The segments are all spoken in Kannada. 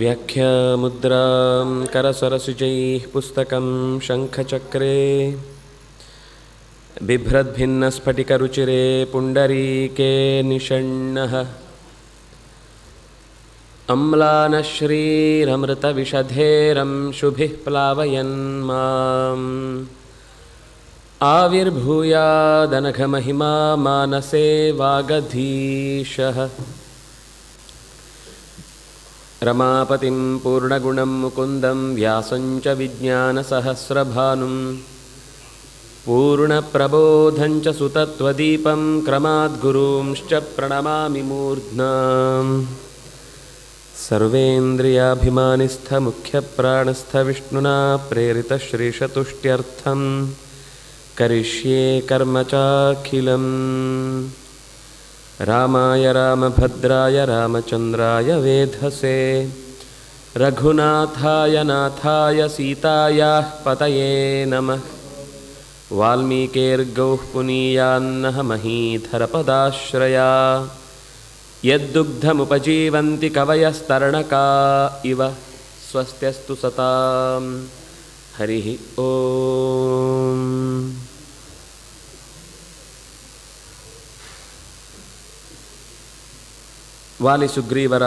व्याख्यामुद्रां करसरसिजैः पुस्तकं शङ्खचक्रे बिभ्रद्भिन्नस्फटिकरुचिरे पुण्डरीके निषण्णः अम्लानश्रीरमृतविषधेरंशुभिः प्लावयन् माम् आविर्भूयादनघमहिमा मानसे वागधीशः रमापतिं पूर्णगुणं मुकुन्दं व्यासं च विज्ञानसहस्रभानुं पूर्णप्रबोधं च सुतत्वदीपं क्रमाद्गुरूंश्च प्रणमामि मूर्ध्ना सर्वेन्द्रियाभिमानिस्थमुख्यप्राणस्थविष्णुना प्रेरितश्रीशतुष्ट्यर्थं करिष्ये कर्म चाखिलम् रामाय रामभद्राय रामचन्द्राय वेधसे रघुनाथाय नाथाय सीतायाः पतये नमः वाल्मीकिर्गौः पुनीयान्नः महीधरपदाश्रया यद्दुग्धमुपजीवन्ति कवयस्तरणका इव स्वस्त्यस्तु सतां हरिः ओम्। ವಾಲಿ ಸುಗ್ರೀವರ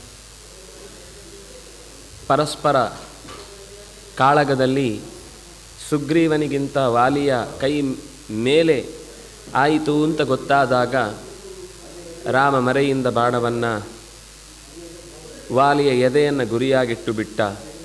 ಪರಸ್ಪರ ಕಾಳಗದಲ್ಲಿ ಸುಗ್ರೀವನಿಗಿಂತ ವಾಲಿಯ ಕೈ ಮೇಲೆ ಆಯಿತು ಅಂತ ಗೊತ್ತಾದಾಗ ರಾಮ ಮರೆಯಿಂದ ಬಾಣವನ್ನು ವಾಲಿಯ ಎದೆಯನ್ನು ಗುರಿಯಾಗಿಟ್ಟು ಬಿಟ್ಟ.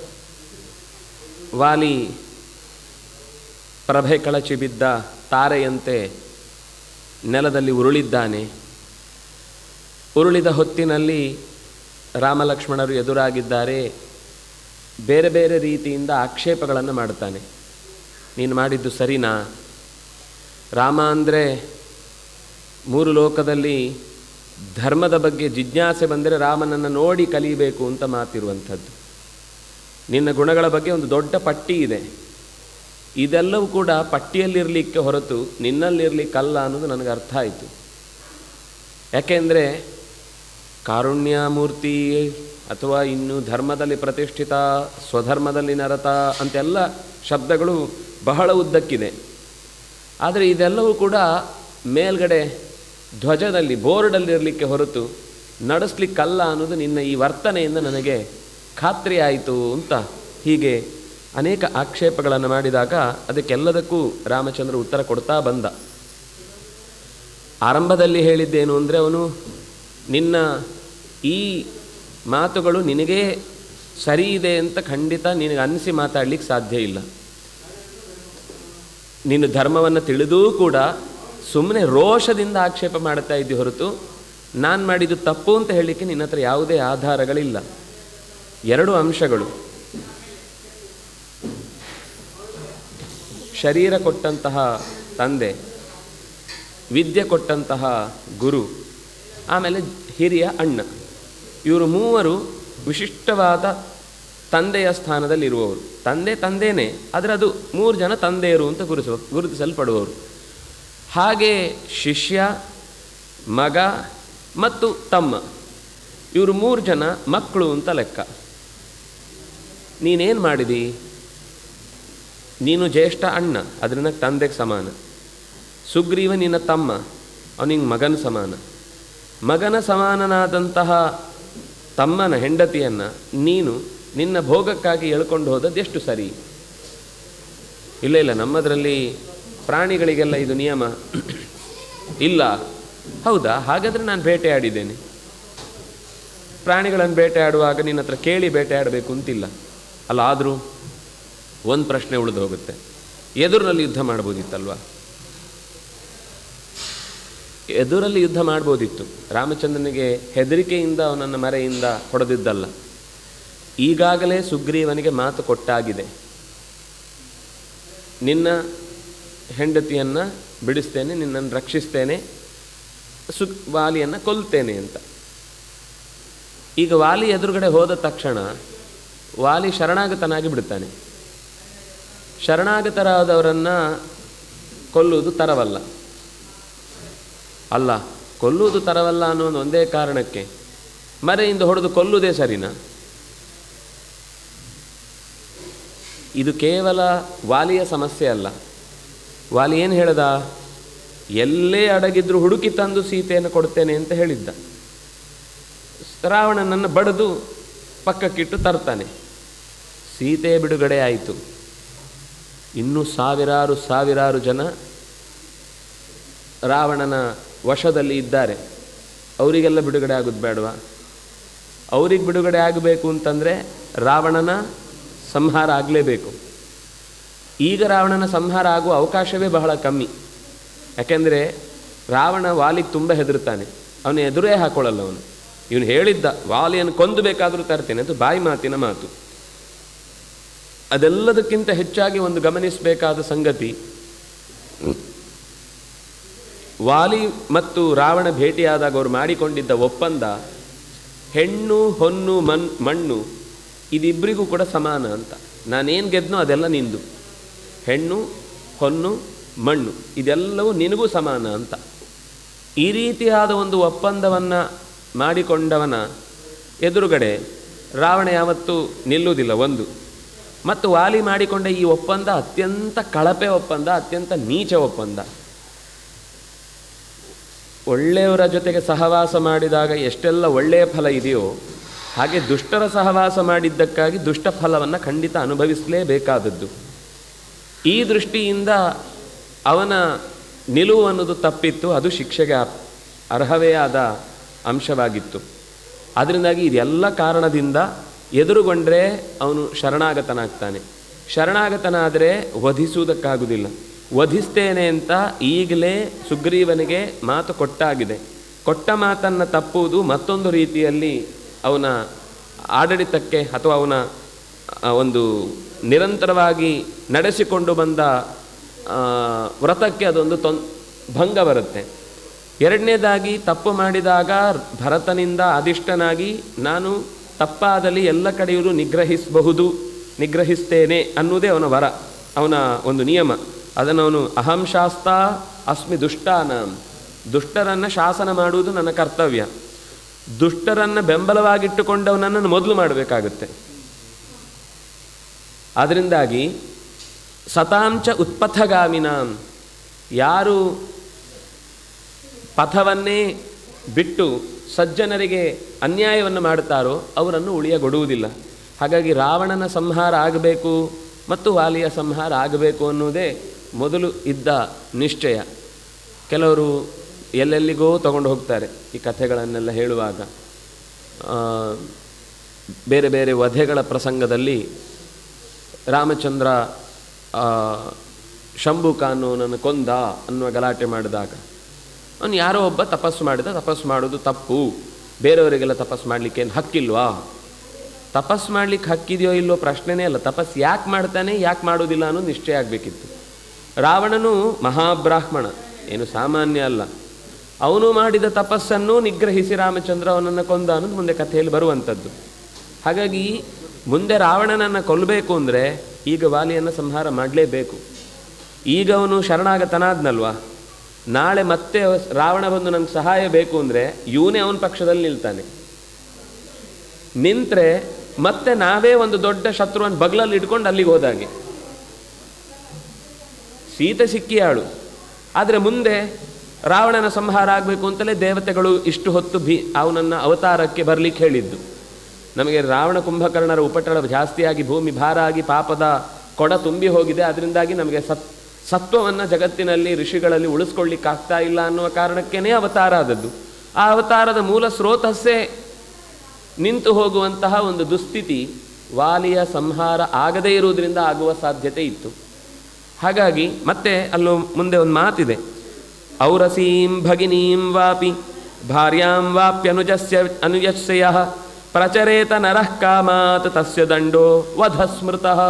ವಾಲಿ ಪ್ರಭೆ ಕಳಚಿ ಬಿದ್ದ ತಾರೆಯಂತೆ ನೆಲದಲ್ಲಿ ಉರುಳಿದ್ದಾನೆ. ಉರುಳಿದ ಹೊತ್ತಿನಲ್ಲಿ ರಾಮಲಕ್ಷ್ಮಣರು ಎದುರಾಗಿದ್ದಾರೆ. ಬೇರೆ ಬೇರೆ ರೀತಿಯಿಂದ ಆಕ್ಷೇಪಗಳನ್ನು ಮಾಡ್ತಾನೆ. ನೀನು ಮಾಡಿದ್ದು ಸರಿನಾ? ರಾಮ ಅಂದರೆ ಮೂರು ಲೋಕದಲ್ಲಿ ಧರ್ಮದ ಬಗ್ಗೆ ಜಿಜ್ಞಾಸೆ ಬಂದರೆ ರಾಮನನ್ನು ನೋಡಿ ಕಲಿಯಬೇಕು ಅಂತ ಮಾತಿರುವಂಥದ್ದು. ನಿನ್ನ ಗುಣಗಳ ಬಗ್ಗೆ ಒಂದು ದೊಡ್ಡ ಪಟ್ಟಿ ಇದೆ. ಇದೆಲ್ಲವೂ ಕೂಡ ಪಟ್ಟಿಯಲ್ಲಿರಲಿಕ್ಕೆ ಹೊರತು ನಿನ್ನಲ್ಲಿರಲಿಕ್ಕಲ್ಲ ಅನ್ನೋದು ನನಗೆ ಅರ್ಥ ಆಯಿತು. ಯಾಕೆಂದರೆ ಕಾರುಣ್ಯಮೂರ್ತಿ ಅಥವಾ ಇನ್ನು ಧರ್ಮದಲ್ಲಿ ಪ್ರತಿಷ್ಠಿತ, ಸ್ವಧರ್ಮದಲ್ಲಿ ನರತ ಅಂತೆಲ್ಲ ಶಬ್ದಗಳು ಬಹಳ ಉದ್ದಕ್ಕಿದೆ. ಆದರೆ ಇದೆಲ್ಲವೂ ಕೂಡ ಮೇಲ್ಗಡೆ ಧ್ವಜದಲ್ಲಿ ಬೋರ್ಡಲ್ಲಿರಲಿಕ್ಕೆ ಹೊರತು ನಡೆಸಲಿಕ್ಕಲ್ಲ ಅನ್ನೋದು ನಿನ್ನ ಈ ವರ್ತನೆಯಿಂದ ನನಗೆ ಖಾತ್ರಿ ಆಯಿತು ಅಂತ ಹೀಗೆ ಅನೇಕ ಆಕ್ಷೇಪಗಳನ್ನು ಮಾಡಿದಾಗ ಅದಕ್ಕೆಲ್ಲದಕ್ಕೂ ರಾಮಚಂದ್ರ ಉತ್ತರ ಕೊಡ್ತಾ ಬಂದ. ಆರಂಭದಲ್ಲಿ ಹೇಳಿದ್ದೇನು ಅಂದರೆ, ಅವನು ನಿನ್ನ ಈ ಮಾತುಗಳು ನಿನಗೇ ಸರಿ ಇದೆ ಅಂತ ಖಂಡಿತ ನಿನಗೆ ಅನ್ನಿಸಿ ಮಾತಾಡಲಿಕ್ಕೆ ಸಾಧ್ಯ ಇಲ್ಲ. ನೀನು ಧರ್ಮವನ್ನು ತಿಳಿದೂ ಕೂಡ ಸುಮ್ಮನೆ ರೋಷದಿಂದ ಆಕ್ಷೇಪ ಮಾಡ್ತಾ ಇದ್ದಿ ಹೊರತು ನಾನು ಮಾಡಿದ್ದು ತಪ್ಪು ಅಂತ ಹೇಳಲಿಕ್ಕೆ ನಿನ್ನ ಹತ್ರ ಯಾವುದೇ ಆಧಾರಗಳಿಲ್ಲ. ಎರಡು ಅಂಶಗಳು, ಶರೀರ ಕೊಟ್ಟಂತಹ ತಂದೆ, ವಿದ್ಯೆ ಕೊಟ್ಟಂತಹ ಗುರು, ಆಮೇಲೆ ಹಿರಿಯ ಅಣ್ಣ, ಇವರು ಮೂವರು ವಿಶಿಷ್ಟವಾದ ತಂದೆಯ ಸ್ಥಾನದಲ್ಲಿರುವವರು. ತಂದೆಯೇ, ಆದರೆ ಅದು ಮೂರು ಜನ ತಂದೆಯರು ಅಂತ ಗುರುತಿಸಲ್ಪಡುವವರು. ಹಾಗೆ ಶಿಷ್ಯ, ಮಗ ಮತ್ತು ತಮ್ಮ, ಇವರು ಮೂರು ಜನ ಮಕ್ಕಳು ಅಂತ ಲೆಕ್ಕ. ನೀನೇನು ಮಾಡಿದಿ? ನೀನು ಜ್ಯೇಷ್ಠ ಅಣ್ಣ, ಅದರಿಂದ ತಂದೆಗೆ ಸಮಾನ. ಸುಗ್ರೀವ ನಿನ್ನ ತಮ್ಮ, ಅವನಿಗೆ ಮಗನ ಸಮಾನ. ಮಗನ ಸಮಾನನಾದಂತಹ ತಮ್ಮನ ಹೆಂಡತಿಯನ್ನು ನೀನು ನಿನ್ನ ಭೋಗಕ್ಕಾಗಿ ಎಳ್ಕೊಂಡು ಹೋದದ್ದು ಎಷ್ಟು ಸರಿ? ಇಲ್ಲ, ನಮ್ಮದರಲ್ಲಿ ಪ್ರಾಣಿಗಳಿಗೆಲ್ಲ ಇದು ನಿಯಮ ಇಲ್ಲ. ಹೌದಾ? ಹಾಗಾದರೆ ನಾನು ಬೇಟೆಯಾಡಿದ್ದೇನೆ. ಪ್ರಾಣಿಗಳನ್ನು ಬೇಟೆಯಾಡುವಾಗ ನಿನ್ನ ಹತ್ರ ಕೇಳಿ ಬೇಟೆಯಾಡಬೇಕು ಅಂತಿಲ್ಲ ಅಲ್ಲ. ಆದರೂ ಒಂದು ಪ್ರಶ್ನೆ ಉಳಿದು ಹೋಗುತ್ತೆ, ಎದುರಿನಲ್ಲಿ ಯುದ್ಧ ಮಾಡ್ಬೋದಿತ್ತಲ್ವ? ಎದುರಲ್ಲಿ ಯುದ್ಧ ಮಾಡ್ಬೋದಿತ್ತು. ರಾಮಚಂದ್ರನಿಗೆ ಹೆದರಿಕೆಯಿಂದ ಅವನನ್ನು ಮರೆಯಿಂದ ಹೊಡೆದಿದ್ದಲ್ಲ. ಈಗಾಗಲೇ ಸುಗ್ರೀವನಿಗೆ ಮಾತು ಕೊಟ್ಟಾಗಿದೆ, ನಿನ್ನ ಹೆಂಡತಿಯನ್ನು ಬಿಡಿಸ್ತೇನೆ, ನಿನ್ನನ್ನು ರಕ್ಷಿಸ್ತೇನೆ, ವಾಲಿಯನ್ನು ಕೊಲ್ತೇನೆ ಅಂತ. ಈಗ ವಾಲಿ ಎದುರುಗಡೆ ಹೋದ ತಕ್ಷಣ ವಾಲಿ ಶರಣಾಗತನಾಗಿ ಬಿಡ್ತಾನೆ. ಶರಣಾಗತರಾದವರನ್ನು ಕೊಲ್ಲುವುದು ತರವಲ್ಲ. ಅಲ್ಲ, ಕೊಲ್ಲುವುದು ತರವಲ್ಲ ಅನ್ನೋ ಒಂದೇ ಕಾರಣಕ್ಕೆ ಮರೆಯಿಂದ ಹೊಡೆದು ಕೊಲ್ಲುವುದೇ ಸರಿನಾ? ಇದು ಕೇವಲ ವಾಲಿಯ ಸಮಸ್ಯೆ ಅಲ್ಲ. ವಾಲಿ ಏನು ಹೇಳ್ದ? ಎಲ್ಲೇ ಅಡಗಿದ್ರು ಹುಡುಕಿ ತಂದು ಸೀತೆಯನ್ನು ಕೊಡ್ತೇನೆ ಅಂತ ಹೇಳಿದ್ದ. ರಾವಣನನ್ನು ಬಡಿದು ಪಕ್ಕಕ್ಕಿಟ್ಟು ತರ್ತಾನೆ. ಸೀತೆ ಬಿಡುಗಡೆ ಆಯಿತು. ಇನ್ನೂ ಸಾವಿರಾರು ಜನ ರಾವಣನ ವಶದಲ್ಲಿ ಇದ್ದಾರೆ. ಅವರಿಗೆಲ್ಲ ಬಿಡುಗಡೆ ಆಗೋದು ಬೇಡವಾ? ಅವ್ರಿಗೆ ಬಿಡುಗಡೆ ಆಗಬೇಕು ಅಂತಂದರೆ ರಾವಣನ ಸಂಹಾರ ಆಗಲೇಬೇಕು. ಈಗ ರಾವಣನ ಸಂಹಾರ ಆಗುವ ಅವಕಾಶವೇ ಬಹಳ ಕಮ್ಮಿ. ಯಾಕೆಂದರೆ ರಾವಣ ವಾಲಿಗೆ ತುಂಬ ಹೆದರ್ತಾನೆ. ಅವನ ಎದುರೇ ಹಾಕೊಳ್ಳಲ್ಲ. ಇವನು ಹೇಳಿದ್ದ ವಾಲಿಯನ್ನು ಕೊಂದು ಬೇಕಾದರೂ ತರ್ತೇನೆ ಅಂತ, ಬಾಯಿ ಮಾತಿನ ಮಾತು. ಅದೆಲ್ಲದಕ್ಕಿಂತ ಹೆಚ್ಚಾಗಿ ಒಂದು ಗಮನಿಸಬೇಕಾದ ಸಂಗತಿ, ವಾಲಿ ಮತ್ತು ರಾವಣ ಭೇಟಿಯಾದಾಗ ಅವರು ಮಾಡಿಕೊಂಡಿದ್ದ ಒಪ್ಪಂದ ಹೆಣ್ಣು ಹೊನ್ನು ಮಣ್ಣು ಇದಿಬ್ಬರಿಗೂ ಕೂಡ ಸಮಾನ ಅಂತ. ನಾನೇನು ಗೆದ್ನೋ ಅದೆಲ್ಲ ನಿಂದು. ಹೆಣ್ಣು ಹೊನ್ನು ಮಣ್ಣು ಇದೆಲ್ಲವೂ ನಿನಗೂ ಸಮಾನ ಅಂತ. ಈ ರೀತಿಯಾದ ಒಂದು ಒಪ್ಪಂದವನ್ನು ಮಾಡಿಕೊಂಡವನ ಎದುರುಗಡೆ ರಾವಣ ಯಾವತ್ತೂ ನಿಲ್ಲುವುದಿಲ್ಲ ಒಂದು. ಮತ್ತು ವಾಲಿ ಮಾಡಿಕೊಂಡ ಈ ಒಪ್ಪಂದ ಅತ್ಯಂತ ಕಳಪೆ ಒಪ್ಪಂದ, ಅತ್ಯಂತ ನೀಚ ಒಪ್ಪಂದ. ಒಳ್ಳೆಯವರ ಜೊತೆಗೆ ಸಹವಾಸ ಮಾಡಿದಾಗ ಎಷ್ಟೆಲ್ಲ ಒಳ್ಳೆಯ ಫಲ ಇದೆಯೋ ಹಾಗೆ ದುಷ್ಟರ ಸಹವಾಸ ಮಾಡಿದ್ದಕ್ಕಾಗಿ ದುಷ್ಟ ಫಲವನ್ನು ಖಂಡಿತ ಅನುಭವಿಸಲೇಬೇಕಾದದ್ದು. ಈ ದೃಷ್ಟಿಯಿಂದ ಅವನ ನಿಲುವು ಅನ್ನೋದು ತಪ್ಪಿತ್ತು. ಅದು ಶಿಕ್ಷೆಗೆ ಅರ್ಹವೇ ಆದ ಅಂಶವಾಗಿತ್ತು. ಅದರಿಂದಾಗಿ ಇದೆಲ್ಲ ಕಾರಣದಿಂದ ಎದುರುಗೊಂಡ್ರೆ ಅವನು ಶರಣಾಗತನಾಗ್ತಾನೆ. ಶರಣಾಗತನಾದರೆ ವಧಿಸುವುದಕ್ಕಾಗುವುದಿಲ್ಲ. ವಧಿಸ್ತೇನೆ ಅಂತ ಈಗಲೇ ಸುಗ್ರೀವನಿಗೆ ಮಾತು ಕೊಟ್ಟಾಗಿದೆ. ಕೊಟ್ಟ ಮಾತನ್ನು ತಪ್ಪುವುದು ಮತ್ತೊಂದು ರೀತಿಯಲ್ಲಿ ಅವನ ಆಡಳಿತಕ್ಕೆ ಅಥವಾ ಅವನ ಒಂದು ನಿರಂತರವಾಗಿ ನಡೆಸಿಕೊಂಡು ಬಂದ ವ್ರತಕ್ಕೆ ಅದೊಂದು ಭಂಗ ಬರುತ್ತೆ. ಎರಡನೇದಾಗಿ ತಪ್ಪು ಮಾಡಿದಾಗ ಭರತನಿಂದ ಆದಿಷ್ಟನಾಗಿ ನಾನು ತಪ್ಪಾದಲ್ಲಿ ಎಲ್ಲ ಕಡೆಯೂ ನಿಗ್ರಹಿಸ್ತೇನೆ ಅನ್ನುವುದೇ ಅವನ ವರ, ಅವನ ಒಂದು ನಿಯಮ. ಅದನ್ನು ಅವನು ಅಹಂ ಶಾಸ್ತ ಅಸ್ಮಿ ದುಷ್ಟಾನಾಂ, ದುಷ್ಟರನ್ನು ಶಾಸನ ಮಾಡುವುದು ನನ್ನ ಕರ್ತವ್ಯ. ದುಷ್ಟರನ್ನು ಬೆಂಬಲವಾಗಿಟ್ಟುಕೊಂಡವನನ್ನು ಮೊದಲು ಮಾಡಬೇಕಾಗುತ್ತೆ. ಅದರಿಂದಾಗಿ ಸತಾಂಚ ಉತ್ಪಥಗಾಮಿನಾಂ, ಯಾರು ಪಥವನ್ನೇ ಬಿಟ್ಟು ಸಜ್ಜನರಿಗೆ ಅನ್ಯಾಯವನ್ನು ಮಾಡುತ್ತಾರೋ ಅವರನ್ನು ಉಳಿಯಗೊಡುವುದಿಲ್ಲ. ಹಾಗಾಗಿ ರಾವಣನ ಸಂಹಾರ ಆಗಬೇಕು ಮತ್ತು ವಾಲಿಯ ಸಂಹಾರ ಆಗಬೇಕು ಅನ್ನುವುದೇ ಮೊದಲು ಇದ್ದ ನಿಶ್ಚಯ. ಕೆಲವರು ಎಲ್ಲೆಲ್ಲಿಗೋ ತಗೊಂಡು ಹೋಗ್ತಾರೆ ಈ ಕಥೆಗಳನ್ನೆಲ್ಲ ಹೇಳುವಾಗ. ಬೇರೆ ಬೇರೆ ವಧೆಗಳ ಪ್ರಸಂಗದಲ್ಲಿ ರಾಮಚಂದ್ರ ಶಂಭುಕ ಅನ್ನೋನನ್ನು ಕೊಂದ ಅನ್ನುವ ಗಲಾಟೆ ಮಾಡಿದಾಗ ಅವನು ಯಾರೋ ಒಬ್ಬ ತಪಸ್ಸು ಮಾಡೋದು ತಪ್ಪು, ಬೇರೆಯವರಿಗೆಲ್ಲ ತಪಸ್ಸು ಮಾಡಲಿಕ್ಕೆ ಏನು ಹಕ್ಕಿಲ್ವಾ? ತಪಸ್ಸು ಮಾಡಲಿಕ್ಕೆ ಹಕ್ಕಿದೆಯೋ ಇಲ್ಲೋ ಪ್ರಶ್ನೆನೇ ಅಲ್ಲ. ತಪಸ್ಸು ಯಾಕೆ ಮಾಡ್ತಾನೆ ಯಾಕೆ ಮಾಡೋದಿಲ್ಲ ಅನ್ನೋದು ನಿಶ್ಚಯ ಆಗಬೇಕಿತ್ತು. ರಾವಣನು ಮಹಾಬ್ರಾಹ್ಮಣ, ಏನು ಸಾಮಾನ್ಯ ಅಲ್ಲ. ಅವನು ಮಾಡಿದ ತಪಸ್ಸನ್ನು ನಿಗ್ರಹಿಸಿ ರಾಮಚಂದ್ರ ಅವನನ್ನು ಕೊಂದ ಅನ್ನೋದು ಮುಂದೆ ಕಥೆಯಲ್ಲಿ ಬರುವಂಥದ್ದು. ಹಾಗಾಗಿ ಮುಂದೆ ರಾವಣನನ್ನು ಕೊಲ್ಲಬೇಕು ಅಂದರೆ ಈಗ ವಾಲಿಯನ್ನು ಸಂಹಾರ ಮಾಡಲೇಬೇಕು. ಈಗ ಅವನು ಶರಣಾಗತನಾದ್ನಲ್ವ, ನಾಳೆ ಮತ್ತೆ ರಾವಣ ಬಂದು ನನಗೆ ಸಹಾಯ ಬೇಕು ಅಂದರೆ ಇವನೇ ಅವನ ಪಕ್ಷದಲ್ಲಿ ನಿಲ್ತಾನೆ. ನಿಂತರೆ ಮತ್ತೆ ನಾವೇ ಒಂದು ದೊಡ್ಡ ಶತ್ರುವನ್ನು ಬಗ್ಲಲ್ಲಿ ಇಟ್ಕೊಂಡು ಅಲ್ಲಿಗೆ ಹೋದಾಗೆ. ಸೀತೆ ಸಿಕ್ಕಿಯಾಳು, ಆದರೆ ಮುಂದೆ ರಾವಣನ ಸಂಹಾರ ಆಗಬೇಕು ಅಂತಲೇ ದೇವತೆಗಳು ಇಷ್ಟು ಹೊತ್ತು ಅವನನ್ನು ಅವತಾರಕ್ಕೆ ಬರಲಿಕ್ಕೆ ಹೇಳಿದ್ದು. ನಮಗೆ ರಾವಣ ಕುಂಭಕರ್ಣರ ಉಪಟಳ ಜಾಸ್ತಿಯಾಗಿ ಭೂಮಿ ಭಾರ ಆಗಿ ಪಾಪದ ಕೊಡ ತುಂಬಿ ಹೋಗಿದೆ. ಅದರಿಂದಾಗಿ ನಮಗೆ ಸತ್ವವನ್ನು ಜಗತ್ತಿನಲ್ಲಿ ಋಷಿಗಳಲ್ಲಿ ಉಳಿಸ್ಕೊಳ್ಳಿಕ್ಕಾಗ್ತಾ ಇಲ್ಲ ಅನ್ನುವ ಕಾರಣಕ್ಕೇ ಅವತಾರ ಆದದ್ದು. ಆ ಅವತಾರದ ಮೂಲ ಸ್ರೋತಸ್ಸೇ ನಿಂತು ಹೋಗುವಂತಹ ಒಂದು ದುಸ್ಥಿತಿ ವಾಲಿಯ ಸಂಹಾರ ಆಗದೇ ಇರುವುದರಿಂದ ಆಗುವ ಸಾಧ್ಯತೆ ಇತ್ತು. ಹಾಗಾಗಿ ಮತ್ತೆ ಅಲ್ಲೂ ಮುಂದೆ ಒಂದು ಮಾತಿದೆ, ಔರಸೀಂ ಭಗಿನೀಂ ವಾಪಿ ಭಾರ್ಯಾಂ ವಾಪ್ಯನುಜಸ್ಯ ಪ್ರಚರೇತ ನರಃ ಕಾಮಾತ್ ತಸ್ಯ ದಂಡೋ ವಧ ಸ್ಮೃತಃ.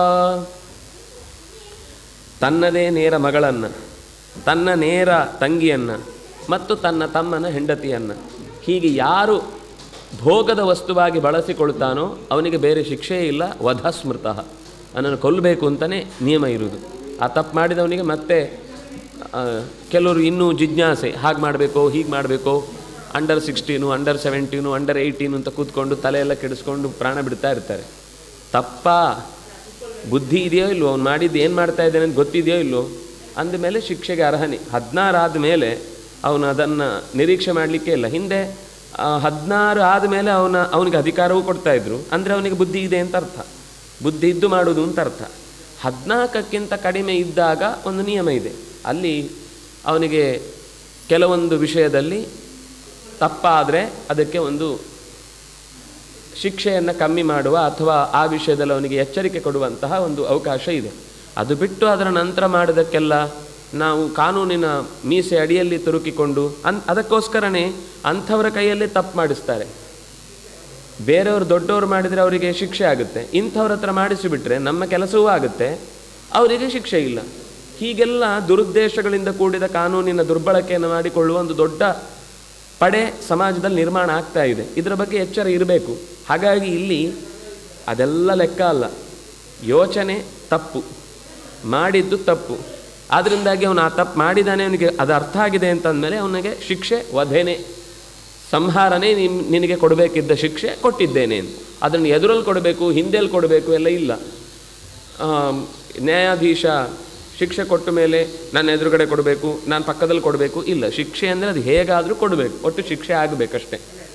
ತನ್ನದೇ ನೇರ ಮಗಳನ್ನು, ತನ್ನ ನೇರ ತಂಗಿಯನ್ನು ಮತ್ತು ತನ್ನ ತಮ್ಮನ ಹೆಂಡತಿಯನ್ನು ಹೀಗೆ ಯಾರು ಭೋಗದ ವಸ್ತುವಾಗಿ ಬಳಸಿಕೊಳ್ತಾನೋ ಅವನಿಗೆ ಬೇರೆ ಶಿಕ್ಷೆಯೇ ಇಲ್ಲ, ವಧ ಸ್ಮೃತಃ, ಅವನನ್ನು ಕೊಲ್ಲಬೇಕು ಅಂತಲೇ ನಿಯಮ ಇರುವುದು. ಆ ತಪ್ಪು ಮಾಡಿದವನಿಗೆ ಮತ್ತೆ ಕೆಲವರು ಇನ್ನೂ ಜಿಜ್ಞಾಸೆ, ಹಾಗೆ ಮಾಡಬೇಕೋ ಹೀಗೆ ಮಾಡಬೇಕೋ, ಅಂಡರ್ 16, ಅಂಡರ್ 17, ಅಂಡರ್ 18 ಅಂತ ಕೂತ್ಕೊಂಡು ತಲೆಯೆಲ್ಲ ಕೆಡಿಸ್ಕೊಂಡು ಪ್ರಾಣ ಬಿಡ್ತಾ ಇರ್ತಾರೆ. ತಪ್ಪಾ ಬುದ್ಧಿ ಇದೆಯೋ ಇಲ್ವೋ, ಅವ್ನು ಮಾಡಿದ್ದು ಏನು ಮಾಡ್ತಾ ಇದ್ದಾನೆ ಅಂತ ಗೊತ್ತಿದೆಯೋ ಇಲ್ವೋ, ಅಂದಮೇಲೆ ಶಿಕ್ಷೆಗೆ ಅರ್ಹನೆ. 16 ಆದಮೇಲೆ ಅವನು ಅದನ್ನು ನಿರೀಕ್ಷೆ ಮಾಡಲಿಕ್ಕೆ ಇಲ್ಲ. ಹಿಂದೆ 16 ಆದಮೇಲೆ ಅವನಿಗೆ ಅಧಿಕಾರವೂ ಕೊಡ್ತಾಯಿದ್ರು, ಅಂದರೆ ಅವನಿಗೆ ಬುದ್ಧಿ ಇದೆ ಅಂತ ಅರ್ಥ, ಬುದ್ಧಿ ಇದ್ದು ಮಾಡುವುದು ಅಂತ ಅರ್ಥ. 14ಕ್ಕಿಂತ ಕಡಿಮೆ ಇದ್ದಾಗ ಒಂದು ನಿಯಮ ಇದೆ, ಅಲ್ಲಿ ಅವನಿಗೆ ಕೆಲವೊಂದು ವಿಷಯದಲ್ಲಿ ತಪ್ಪಾದರೆ ಅದಕ್ಕೆ ಒಂದು ಶಿಕ್ಷೆಯನ್ನು ಕಮ್ಮಿ ಮಾಡುವ ಅಥವಾ ಆ ವಿಷಯದಲ್ಲಿ ಅವನಿಗೆ ಎಚ್ಚರಿಕೆ ಕೊಡುವಂತಹ ಒಂದು ಅವಕಾಶ ಇದೆ. ಅದು ಬಿಟ್ಟು ಅದರ ನಂತರ ಮಾಡೋದಕ್ಕೆಲ್ಲ ನಾವು ಕಾನೂನಿನ ಮೀಸೆ ಅಡಿಯಲ್ಲಿ ತುರುಕಿಕೊಂಡು ಅದಕ್ಕೋಸ್ಕರನೇ ಅಂಥವರ ಕೈಯಲ್ಲೇ ತಪ್ಪು ಮಾಡಿಸ್ತಾರೆ. ಬೇರೆಯವರು ದೊಡ್ಡವರು ಮಾಡಿದರೆ ಅವರಿಗೆ ಶಿಕ್ಷೆ ಆಗುತ್ತೆ, ಇಂಥವ್ರ ಹತ್ರ ಮಾಡಿಸಿಬಿಟ್ರೆ ನಮ್ಮ ಕೆಲಸವೂ ಆಗುತ್ತೆ, ಅವರಿಗೆ ಶಿಕ್ಷೆ ಇಲ್ಲ. ಹೀಗೆಲ್ಲ ದುರುದ್ದೇಶಗಳಿಂದ ಕೂಡಿದ ಕಾನೂನಿನ ದುರ್ಬಳಕೆಯನ್ನು ಮಾಡಿಕೊಳ್ಳುವ ಒಂದು ದೊಡ್ಡ ಪಡೆ ಸಮಾಜದಲ್ಲಿ ನಿರ್ಮಾಣ ಆಗ್ತಾ ಇದೆ. ಇದರ ಬಗ್ಗೆ ಎಚ್ಚರ ಇರಬೇಕು. ಹಾಗಾಗಿ ಇಲ್ಲಿ ಅದೆಲ್ಲ ಲೆಕ್ಕ ಅಲ್ಲ, ಯೋಚನೆ ತಪ್ಪು, ಮಾಡಿದ್ದು ತಪ್ಪು, ಆದ್ದರಿಂದಾಗಿ ಅವನು ಆ ತಪ್ಪು ಮಾಡಿದ್ದಾನೆ, ಅವನಿಗೆ ಅದು ಅರ್ಥ ಆಗಿದೆ ಅಂತಂದಮೇಲೆ ಅವನಿಗೆ ಶಿಕ್ಷೆ ವಧೆನೇ, ಸಂಹಾರನೇ ನಿನಗೆ ಕೊಡಬೇಕಿದ್ದ ಶಿಕ್ಷೆ ಕೊಟ್ಟಿದ್ದೇನೆ. ಅದನ್ನು ಎದುರಲ್ಲಿ ಕೊಡಬೇಕು, ಹಿಂದೆಲ್ಲಿ ಕೊಡಬೇಕು ಎಲ್ಲ ಇಲ್ಲ. ನ್ಯಾಯಾಧೀಶ ಶಿಕ್ಷೆ ಕೊಟ್ಟ ಮೇಲೆ ನಾನು ಎದುರುಗಡೆ ಕೊಡಬೇಕು, ನಾನು ಪಕ್ಕದಲ್ಲಿ ಕೊಡಬೇಕು ಇಲ್ಲ. ಶಿಕ್ಷೆ ಅಂದರೆ ಅದು ಹೇಗಾದರೂ ಕೊಡಬೇಕು, ಒಟ್ಟು ಶಿಕ್ಷೆ ಆಗಬೇಕಷ್ಟೆ.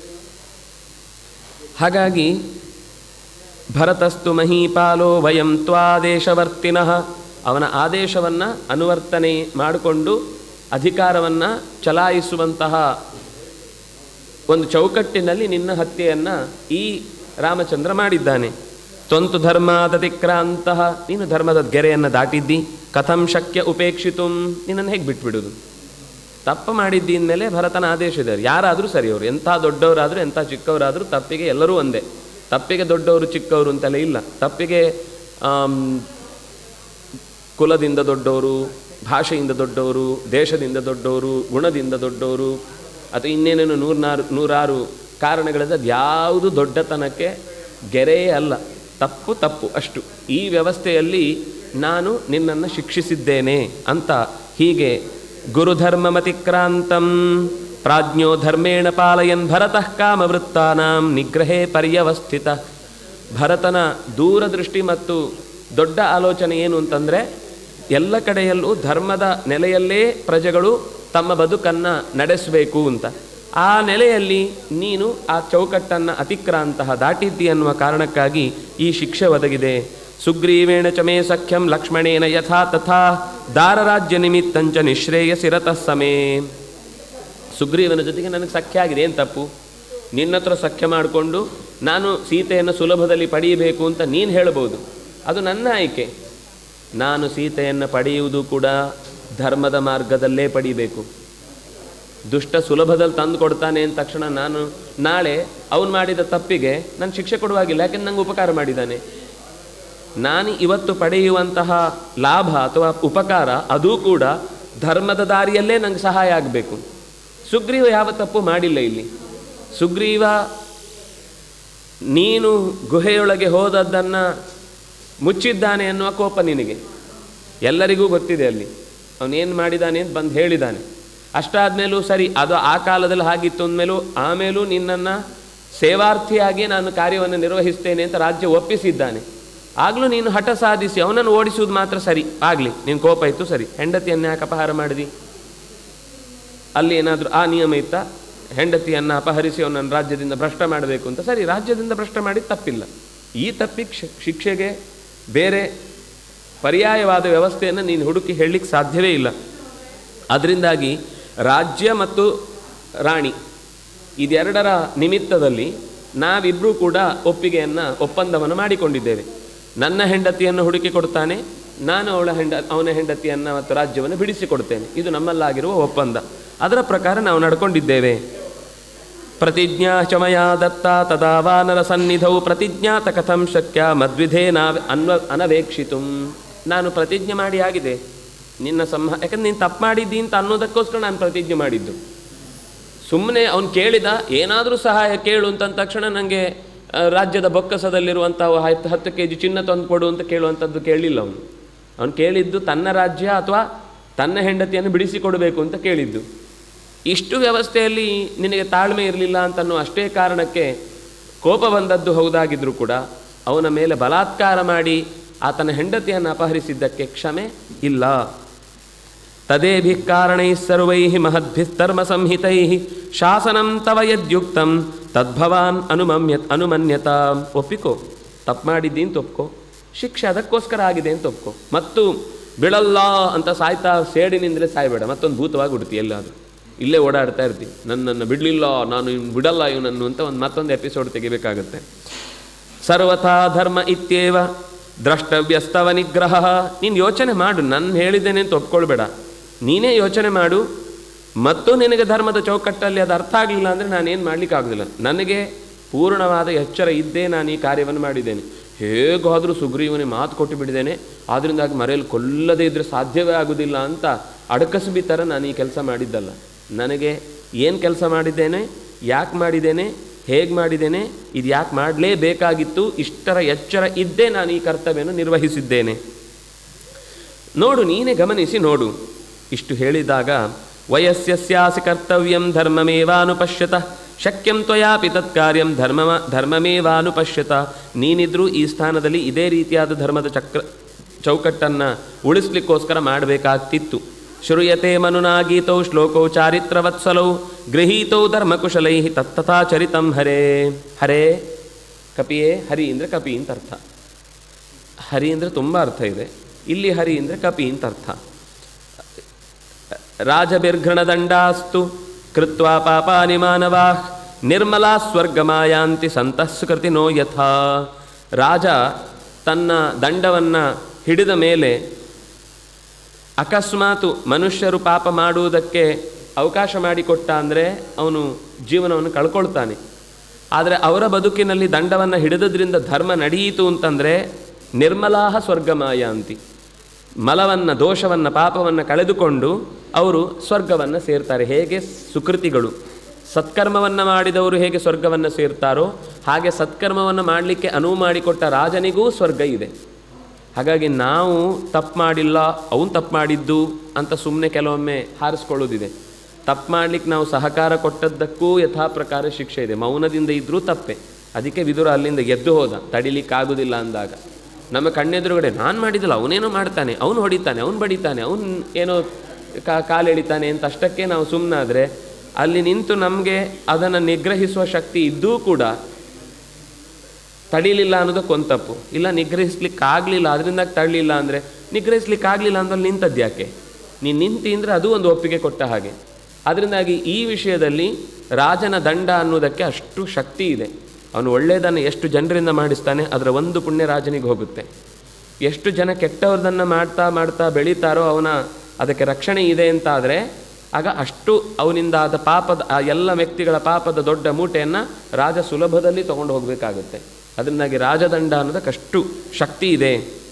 ಹಾಗಾಗಿ ಭರತಸ್ತು ಮಹೀಪಾಲೋ ವಯಂ ತ್ವಾದೇಶವರ್ತಿನಃ, ಅವನ ಆದೇಶವನ್ನು ಅನುವರ್ತನೆ ಮಾಡಿಕೊಂಡು ಅಧಿಕಾರವನ್ನು ಚಲಾಯಿಸುವಂತಹ ಒಂದು ಚೌಕಟ್ಟಿನಲ್ಲಿ ನಿನ್ನ ಹತ್ಯೆಯನ್ನು ಈ ರಾಮಚಂದ್ರ ಮಾಡಿದ್ದಾನೆ. ತ್ವಂತು ಧರ್ಮಾದತಿಕ್ರಾಂತಃ, ನೀನು ಧರ್ಮದ ಗೆರೆಯನ್ನು ದಾಟಿದ್ದಿ. ಕಥಂ ಶಕ್ಯ ಉಪೇಕ್ಷಿತು, ನಿನ್ನನ್ನು ಹೇಗೆ ಬಿಟ್ಬಿಡುವುದು? ತಪ್ಪು ಮಾಡಿದ್ದಿ ಅಂದಮೇಲೆ ಭರತನ ಆದೇಶ ಇದೆ. ಯಾರಾದರೂ ಸರಿ, ಅವರು ಎಂಥ ದೊಡ್ಡವರಾದರೂ ಎಂಥ ಚಿಕ್ಕವರಾದರೂ ತಪ್ಪಿಗೆ ಎಲ್ಲರೂ ಒಂದೇ. ತಪ್ಪಿಗೆ ದೊಡ್ಡವರು ಚಿಕ್ಕವರು ಅಂತೆಲ್ಲ ಇಲ್ಲ. ತಪ್ಪಿಗೆ ಕುಲದಿಂದ ದೊಡ್ಡವರು, ಭಾಷೆಯಿಂದ ದೊಡ್ಡವರು, ದೇಶದಿಂದ ದೊಡ್ಡವರು, ಗುಣದಿಂದ ದೊಡ್ಡವರು ಅಥವಾ ಇನ್ನೇನೇನು ನೂರಾರು ಕಾರಣಗಳಿಂದ ಅದು ಯಾವುದು ದೊಡ್ಡತನಕ್ಕೆ ಗೆರೆಯೇ ಅಲ್ಲ. ತಪ್ಪು ತಪ್ಪು ಅಷ್ಟು. ಈ ವ್ಯವಸ್ಥೆಯಲ್ಲಿ ನಾನು ನಿನ್ನನ್ನು ಶಿಕ್ಷಿಸಿದ್ದೇನೆ ಅಂತ ಹೀಗೆ ಗುರುಧರ್ಮಮತಿಕ್ರಾಂತಂ ಪ್ರಾಜ್ಞೋ ಧರ್ಮೇಣ ಪಾಲಯನ್ ಭರತಃ ಕಾಮವೃತ್ತಾನಾಂ ನಿಗ್ರಹೇ ಪರ್ಯವಸ್ಥಿತ. ಭರತನ ದೂರದೃಷ್ಟಿ ಮತ್ತು ದೊಡ್ಡ ಆಲೋಚನೆ ಏನು ಅಂತಂದರೆ, ಎಲ್ಲ ಕಡೆಯಲ್ಲೂ ಧರ್ಮದ ನೆಲೆಯಲ್ಲೇ ಪ್ರಜೆಗಳು ತಮ್ಮ ಬದುಕನ್ನು ನಡೆಸಬೇಕು ಅಂತ. ಆ ನೆಲೆಯಲ್ಲಿ ನೀನು ಆ ಚೌಕಟ್ಟನ್ನು ಅತಿಕ್ರಾಂತಹ ದಾಟಿದ್ದಿ ಅನ್ನುವ ಕಾರಣಕ್ಕಾಗಿ ಈ ಶಿಕ್ಷೆ ಒದಗಿದೆ. ಸುಗ್ರೀವೇಣ ಚ ಮೇ ಸಖ್ಯಂ ಲಕ್ಷ್ಮಣೇನ ಯಥಾ ತಥಾ ದಾರರಾಜ್ಯ ನಿಮಿತ್ತಂಚ ನಿಶ್ರೇಯಸಿರತಃ ಸಮೇ. ಸುಗ್ರೀವನ ಜೊತೆಗೆ ನನಗೆ ಸಖ್ಯ ಆಗಿದೆ, ಏನು ತಪ್ಪು? ನಿನ್ನ ಹತ್ರ ಸಖ್ಯ ಮಾಡಿಕೊಂಡು ನಾನು ಸೀತೆಯನ್ನು ಸುಲಭದಲ್ಲಿ ಪಡೆಯಬೇಕು ಅಂತ ನೀನು ಹೇಳ್ಬೋದು, ಅದು ನನ್ನ ಆಯ್ಕೆ. ನಾನು ಸೀತೆಯನ್ನು ಪಡೆಯುವುದು ಕೂಡ ಧರ್ಮದ ಮಾರ್ಗದಲ್ಲೇ ಪಡಿಬೇಕು. ದುಷ್ಟ ಸುಲಭದಲ್ಲಿ ತಂದು ಕೊಡ್ತಾನೆ ಅಂದ ತಕ್ಷಣ ನಾನು ನಾಳೆ ಅವನು ಮಾಡಿದ ತಪ್ಪಿಗೆ ನಾನು ಶಿಕ್ಷೆ ಕೊಡುವಾಗಿಲ್ಲ, ಯಾಕೆಂದ್ರೆ ನಂಗೆ ಉಪಕಾರ ಮಾಡಿದ್ದಾನೆ. ನಾನು ಇವತ್ತು ಪಡೆಯುವಂತಹ ಲಾಭ ಅಥವಾ ಉಪಕಾರ ಅದೂ ಕೂಡ ಧರ್ಮದ ದಾರಿಯಲ್ಲೇ ನಂಗೆ ಸಹಾಯ ಆಗಬೇಕು. ಸುಗ್ರೀವ ಯಾವ ತಪ್ಪು ಮಾಡಿಲ್ಲ ಇಲ್ಲಿ. ಸುಗ್ರೀವ ನೀನು ಗುಹೆಯೊಳಗೆ ಹೋದದ್ದನ್ನು ಮುಚ್ಚಿದ್ದಾನೆ ಅನ್ನುವ ಕೋಪ ನಿನಗೆ, ಎಲ್ಲರಿಗೂ ಗೊತ್ತಿದೆ. ಅಲ್ಲಿ ಅವನೇನು ಮಾಡಿದ್ದಾನೆ ಅಂತ ಬಂದು ಹೇಳಿದ್ದಾನೆ. ಅಷ್ಟಾದ್ಮೇಲೂ ಸರಿ, ಅದು ಆ ಕಾಲದಲ್ಲಿ ಹಾಗಿತ್ತು ಅಂದಮೇಲೂ ಆಮೇಲೂ ನಿನ್ನನ್ನು ಸೇವಾರ್ಥಿಯಾಗಿ ನಾನು ಕಾರ್ಯವನ್ನು ನಿರ್ವಹಿಸ್ತೇನೆ ಅಂತ ರಾಜ್ಯ ಒಪ್ಪಿಸಿದ್ದಾನೆ. ಆಗಲೂ ನೀನು ಹಠ ಸಾಧಿಸಿ ಅವನನ್ನು ಓಡಿಸುವುದು ಮಾತ್ರ ಸರಿ ಆಗಲಿ, ನಿನ್ನ ಕೋಪ ಇತ್ತು ಸರಿ. ಹೆಂಡತಿಯನ್ನು ಯಾಕೆ ಅಪಹಾರ ಮಾಡಿದಿ? ಅಲ್ಲಿ ಏನಾದರೂ ಆ ನಿಯಮ ಇತ್ತ? ಹೆಂಡತಿಯನ್ನು ಅಪಹರಿಸಿ ಅವನನ್ನು ರಾಜ್ಯದಿಂದ ಭ್ರಷ್ಟ ಮಾಡಬೇಕು ಅಂತ, ಸರಿ, ರಾಜ್ಯದಿಂದ ಭ್ರಷ್ಟ ಮಾಡಿ ತಪ್ಪಿಲ್ಲ. ಈ ತಪ್ಪಿಗೆ ಶಿಕ್ಷೆಗೆ ಬೇರೆ ಪರ್ಯಾಯವಾದ ವ್ಯವಸ್ಥೆಯನ್ನು ನೀನು ಹುಡುಕಿ ಹೇಳಲಿಕ್ಕೆ ಸಾಧ್ಯವೇ ಇಲ್ಲ. ಅದರಿಂದಾಗಿ ರಾಜ್ಯ ಮತ್ತು ರಾಣಿ ಇದೆರಡರ ನಿಮಿತ್ತದಲ್ಲಿ ನಾವಿಬ್ಬರೂ ಕೂಡ ಒಪ್ಪಂದವನ್ನು ಮಾಡಿಕೊಂಡಿದ್ದೇವೆ. ನನ್ನ ಹೆಂಡತಿಯನ್ನು ಹುಡುಕಿ ಕೊಡ್ತಾನೆ, ನಾನು ಅವನ ಹೆಂಡತಿಯನ್ನು ಮತ್ತು ರಾಜ್ಯವನ್ನು ಬಿಡಿಸಿಕೊಡ್ತೇನೆ. ಇದು ನಮ್ಮಲ್ಲಾಗಿರುವ ಒಪ್ಪಂದ. ಅದರ ಪ್ರಕಾರ ನಾವು ನಡ್ಕೊಂಡಿದ್ದೇವೆ. ಪ್ರತಿಜ್ಞಾ ಚಮಯಾ ದತ್ತ ತದಾ ವಾನರ ಸನ್ನಿಧೌ ಪ್ರತಿಜ್ಞಾತ ಕಥಂ ಶಕ್ಯ ಮದ್ವಿಧೇನ ಅನವೇಕ್ಷಿತು. ನಾನು ಪ್ರತಿಜ್ಞೆ ಮಾಡಿ ಆಗಿದೆ ನಿನ್ನ ಯಾಕಂದ್ರೆ ನೀನು ತಪ್ಪು ಮಾಡಿದ್ದಿ ಅಂತ ಅನ್ನೋದಕ್ಕೋಸ್ಕರ ನಾನು ಪ್ರತಿಜ್ಞೆ ಮಾಡಿದ್ದು. ಸುಮ್ಮನೆ ಅವನು ಕೇಳಿದ ಏನಾದರೂ ಸಹಾಯ ಕೇಳು ಅಂತ ತಕ್ಷಣ ನನಗೆ ರಾಜ್ಯದ ಬೊಕ್ಕಸದಲ್ಲಿರುವಂಥ 10 kg ಚಿನ್ನ ತಂದು ಕೊಡು ಅಂತ ಕೇಳುವಂಥದ್ದು ಕೇಳಲಿಲ್ಲ. ಅವನು ಕೇಳಿದ್ದು ತನ್ನ ರಾಜ್ಯ ಅಥವಾ ತನ್ನ ಹೆಂಡತಿಯನ್ನು ಬಿಡಿಸಿಕೊಡಬೇಕು ಅಂತ ಕೇಳಿದ್ದು. ಇಷ್ಟು ವ್ಯವಸ್ಥೆಯಲ್ಲಿ ನಿನಗೆ ತಾಳ್ಮೆ ಇರಲಿಲ್ಲ ಅಂತನ್ನೋ ಅಷ್ಟೇ ಕಾರಣಕ್ಕೆ ಕೋಪ ಬಂದದ್ದು ಹೌದಾಗಿದ್ದರೂ ಕೂಡ ಅವನ ಮೇಲೆ ಬಲಾತ್ಕಾರ ಮಾಡಿ ಆತನ ಹೆಂಡತಿಯನ್ನು ಅಪಹರಿಸಿದ್ದಕ್ಕೆ ಕ್ಷಮೆ ಇಲ್ಲ. ತದೇಭಿಃ ಕಾರಣೈಃ ಸರ್ವೈಃ ಮಹದ್ಭಿಸ್ತರ್ಮ ಸಂಹಿತೈಃ ಶಾಸನಂ ತವ ಯದ್ಯುಕ್ತಂ ತದ್ಭವಾನ್ ಅನುಮನ್ಯತ. ಒಪ್ಪಿಕೋ, ತಪ್ಪು ಮಾಡಿದ್ದಿ ಅಂತ ಒಪ್ಕೋ, ಶಿಕ್ಷೆ ಅದಕ್ಕೋಸ್ಕರ ಆಗಿದೆ ಅಂತ ಒಪ್ಕೋ. ಮತ್ತು ಬಿಡಲ್ಲ ಅಂತ ಸಾಯ್ತಾ ಸೇಡಿನಿಂದಲೇ ಸಾಯ್ಬೇಡ, ಮತ್ತೊಂದು ಭೂತವಾಗಿ ಹುಡ್ತಿ ಎಲ್ಲಾದರೂ ಇಲ್ಲೇ ಓಡಾಡ್ತಾ ಇರ್ತೀವಿ, ನನ್ನನ್ನು ಬಿಡಲಿಲ್ಲ, ನಾನು ಇವ್ನು ಬಿಡಲ್ಲ ಇವನನ್ನು ಅಂತ ಮತ್ತೊಂದು ಎಪಿಸೋಡ್ ತೆಗಿಬೇಕಾಗತ್ತೆ. ಸರ್ವಥಾ ಧರ್ಮ ಇತ್ಯೇವ ದ್ರಷ್ಟವ್ಯಸ್ತವ ನಿಗ್ರಹ. ನೀನು ಯೋಚನೆ ಮಾಡು, ನಾನು ಹೇಳಿದ್ದೇನೆ ಅಂತ ಒಪ್ಕೊಳ್ಬೇಡ, ನೀನೇ ಯೋಚನೆ ಮಾಡು. ಮತ್ತು ನಿನಗೆ ಧರ್ಮದ ಚೌಕಟ್ಟಲ್ಲಿ ಅದು ಅರ್ಥ ಆಗಲಿಲ್ಲ ಅಂದರೆ ನಾನೇನು ಮಾಡಲಿಕ್ಕಾಗೋದಿಲ್ಲ. ನನಗೆ ಪೂರ್ಣವಾದ ಎಚ್ಚರ ಇದ್ದೇ ನಾನು ಈ ಕಾರ್ಯವನ್ನು ಮಾಡಿದ್ದೇನೆ. ಹೇಗಾದರೂ ಸುಗ್ರೀವನಿಗೆ ಮಾತು ಕೊಟ್ಟು ಬಿಟ್ಟಿದ್ದೇನೆ, ಆದ್ದರಿಂದಾಗಿ ಮರೆಯಲು ಕೊಲ್ಲದೇ ಇದ್ದರೆ ಸಾಧ್ಯವೇ ಆಗೋದಿಲ್ಲ ಅಂತ ಅಡಕಸಬಿ ಥರ ನಾನು ಈ ಕೆಲಸ ಮಾಡಿದ್ದಲ್ಲ. ನನಗೆ ಏನು ಕೆಲಸ ಮಾಡಿದ್ದೇನೆ, ಯಾಕೆ ಮಾಡಿದ್ದೇನೆ, ಹೇಗೆ ಮಾಡಿದ್ದೇನೆ, ಇದು ಯಾಕೆ ಮಾಡಲೇಬೇಕಾಗಿತ್ತು, ಇಷ್ಟರ ಎಚ್ಚರ ಇದ್ದೇ ನಾನು ಈ ಕರ್ತವ್ಯವನ್ನು ನಿರ್ವಹಿಸಿದ್ದೇನೆ. ನೋಡು, ನೀನೇ ಗಮನಿಸಿ ನೋಡು. ಇಷ್ಟು ಹೇಳಿದಾಗ ವಯಸ್ಸ್ಯಾಸಿ ಕರ್ತವ್ಯಂ ಧರ್ಮಮೇವಾನುಪಶ್ಯತ ಶಕ್ಯಂ ತ್ವಯಾಪಿ ತತ್ಕಾರ್ಯಂ ಧರ್ಮಮೇವಾನುಪಶ್ಯತ. ನೀನಿದ್ರೂ ಈ ಸ್ಥಾನದಲ್ಲಿ ಇದೇ ರೀತಿಯಾದ ಧರ್ಮದ ಚೌಕಟ್ಟನ್ನು ಉಳಿಸ್ಲಿಕ್ಕೋಸ್ಕರ ಮಾಡಬೇಕಾಗ್ತಿತ್ತು. ಶ್ರೂಯತೆ ಮನುನಾ ಗೀತೌ ಶ್ಲೋಕೌ ಚಾರಿತ್ರವತ್ಸಲೌ ಗೃಹೀತೌ ಧರ್ಮಕುಶಲೈ ತತ್ತಥಾ ಚರಿತಂ ಹರೇ. ಹರೇ ಕಪಿಯೇ, ಹರಿ ಅಂದರೆ ಕಪಿ ಅಂತ ಅರ್ಥ. ಹರಿ ಅಂದರೆ ತುಂಬ ಅರ್ಥ ಇದೆ, ಇಲ್ಲಿ ಹರಿ ಅಂದರೆ ಕಪಿ ಅಂತ ಅರ್ಥ. ರಾಜಬಿರ್ಘೃಣದಂಡಾಸ್ತು ಕೃತ್ವಾ ಪಾಪಾನಿ ಮಾನವಾಃ ನಿರ್ಮಲಾ ಸ್ವರ್ಗಮಾಯಾಂತಿ ಸಂತಃಸ್ಕೃತಿನೋ ಯಥಾ. ರಾಜ ತನ್ನ ದಂಡವನ್ನು ಹಿಡಿದ ಮೇಲೆ ಅಕಸ್ಮಾತು ಮನುಷ್ಯರು ಪಾಪ ಮಾಡುವುದಕ್ಕೆ ಅವಕಾಶ ಮಾಡಿಕೊಟ್ಟ ಅಂದರೆ ಅವನು ಜೀವನವನ್ನು ಕಳ್ಕೊಳ್ತಾನೆ. ಆದರೆ ಅವರ ಬದುಕಿನಲ್ಲಿ ದಂಡವನ್ನು ಹಿಡಿದ್ರಿಂದ ಧರ್ಮ ನಡೆಯಿತು ಅಂತಂದರೆ ನಿರ್ಮಲಾಹ ಸ್ವರ್ಗಮಾಯಾಂತಿ, ಮಲವನ್ನು, ದೋಷವನ್ನು, ಪಾಪವನ್ನು ಕಳೆದುಕೊಂಡು ಅವರು ಸ್ವರ್ಗವನ್ನು ಸೇರ್ತಾರೆ. ಹೇಗೆ ಸುಕೃತಿಗಳು ಸತ್ಕರ್ಮವನ್ನು ಮಾಡಿದವರು ಹೇಗೆ ಸ್ವರ್ಗವನ್ನು ಸೇರ್ತಾರೋ ಹಾಗೆ ಸತ್ಕರ್ಮವನ್ನು ಮಾಡಲಿಕ್ಕೆ ಅನುವು ಮಾಡಿಕೊಟ್ಟ ರಾಜನಿಗೂ ಸ್ವರ್ಗ ಇದೆ. ಹಾಗಾಗಿ ನಾವು ತಪ್ಪು ಮಾಡಿಲ್ಲ, ಅವನು ತಪ್ಪು ಮಾಡಿದ್ದು ಅಂತ ಸುಮ್ಮನೆ ಕೆಲವೊಮ್ಮೆ ಹಾರಿಸ್ಕೊಳ್ಳೋದಿದೆ. ತಪ್ಪು ಮಾಡಲಿಕ್ಕೆ ನಾವು ಸಹಕಾರ ಕೊಟ್ಟದ್ದಕ್ಕೂ ಯಥಾ ಪ್ರಕಾರ ಶಿಕ್ಷೆ ಇದೆ. ಮೌನದಿಂದ ಇದ್ದರೂ ತಪ್ಪೆ. ಅದಕ್ಕೆ ವಿದುರ ಅಲ್ಲಿಂದ ಎದ್ದು ಹೋದ, ತಡಿಲಿಕ್ಕಾಗೋದಿಲ್ಲ ಅಂದಾಗ. ನಮ್ಮ ಕಣ್ಣೆದುರುಗಡೆ ನಾನು ಮಾಡಿದಿಲ್ಲ, ಅವನೇನೋ ಮಾಡ್ತಾನೆ, ಅವನು ಹೊಡಿತಾನೆ, ಅವನು ಬಡಿತಾನೆ, ಅವನು ಏನೋ ಕಾಲೆಳಿತಾನೆ ಅಂತ ಅಷ್ಟಕ್ಕೆ ನಾವು ಸುಮ್ಮನಾದರೆ ಅಲ್ಲಿ ನಿಂತು ನಮಗೆ ಅದನ್ನು ನಿಗ್ರಹಿಸುವ ಶಕ್ತಿ ಇದ್ದೂ ಕೂಡ ತಡಿಲಿಲ್ಲ ಅನ್ನೋದಕ್ಕೊಂದು ತಪ್ಪು. ಇಲ್ಲ ನಿಗ್ರಹಿಸ್ಲಿಕ್ಕಾಗಲಿಲ್ಲ, ಅದರಿಂದ ತಡಲಿಲ್ಲ ಅಂದರೆ ನಿಗ್ರಹಿಸ್ಲಿಕ್ಕಾಗಲಿಲ್ಲ ಅಂದಲ್ಲಿ ನಿಂತದ್ದು ಯಾಕೆ? ನೀನು ನಿಂತಿ ಅಂದರೆ ಅದು ಒಂದು ಒಪ್ಪಿಗೆ ಕೊಟ್ಟ ಹಾಗೆ. ಅದರಿಂದಾಗಿ ಈ ವಿಷಯದಲ್ಲಿ ರಾಜನ ದಂಡ ಅನ್ನೋದಕ್ಕೆ ಅಷ್ಟು ಶಕ್ತಿ ಇದೆ. ಅವನು ಒಳ್ಳೆಯದನ್ನು ಎಷ್ಟು ಜನರಿಂದ ಮಾಡಿಸ್ತಾನೆ ಅದರ ಒಂದು ಪುಣ್ಯ ರಾಜನಿಗೆ ಹೋಗುತ್ತೆ. ಎಷ್ಟು ಜನ ಕೆಟ್ಟವ್ರದನ್ನು ಮಾಡ್ತಾ ಮಾಡ್ತಾ ಬೆಳೀತಾರೋ ಅವನ ಅದಕ್ಕೆ ರಕ್ಷಣೆ ಇದೆ ಅಂತ ಆದರೆ ಆಗ ಅಷ್ಟು ಅವನಿಂದ ಆದ ಪಾಪದ ಆ ಎಲ್ಲ ವ್ಯಕ್ತಿಗಳ ಪಾಪದ ದೊಡ್ಡ ಮೂಟೆಯನ್ನು ರಾಜ ಸುಲಭದಲ್ಲಿ ತೊಗೊಂಡು ಹೋಗಬೇಕಾಗುತ್ತೆ. ಅದರಿಂದಾಗಿ ರಾಜದಂಡ ಅನ್ನೋದಕ್ಕಷ್ಟು ಶಕ್ತಿ ಇದೆ.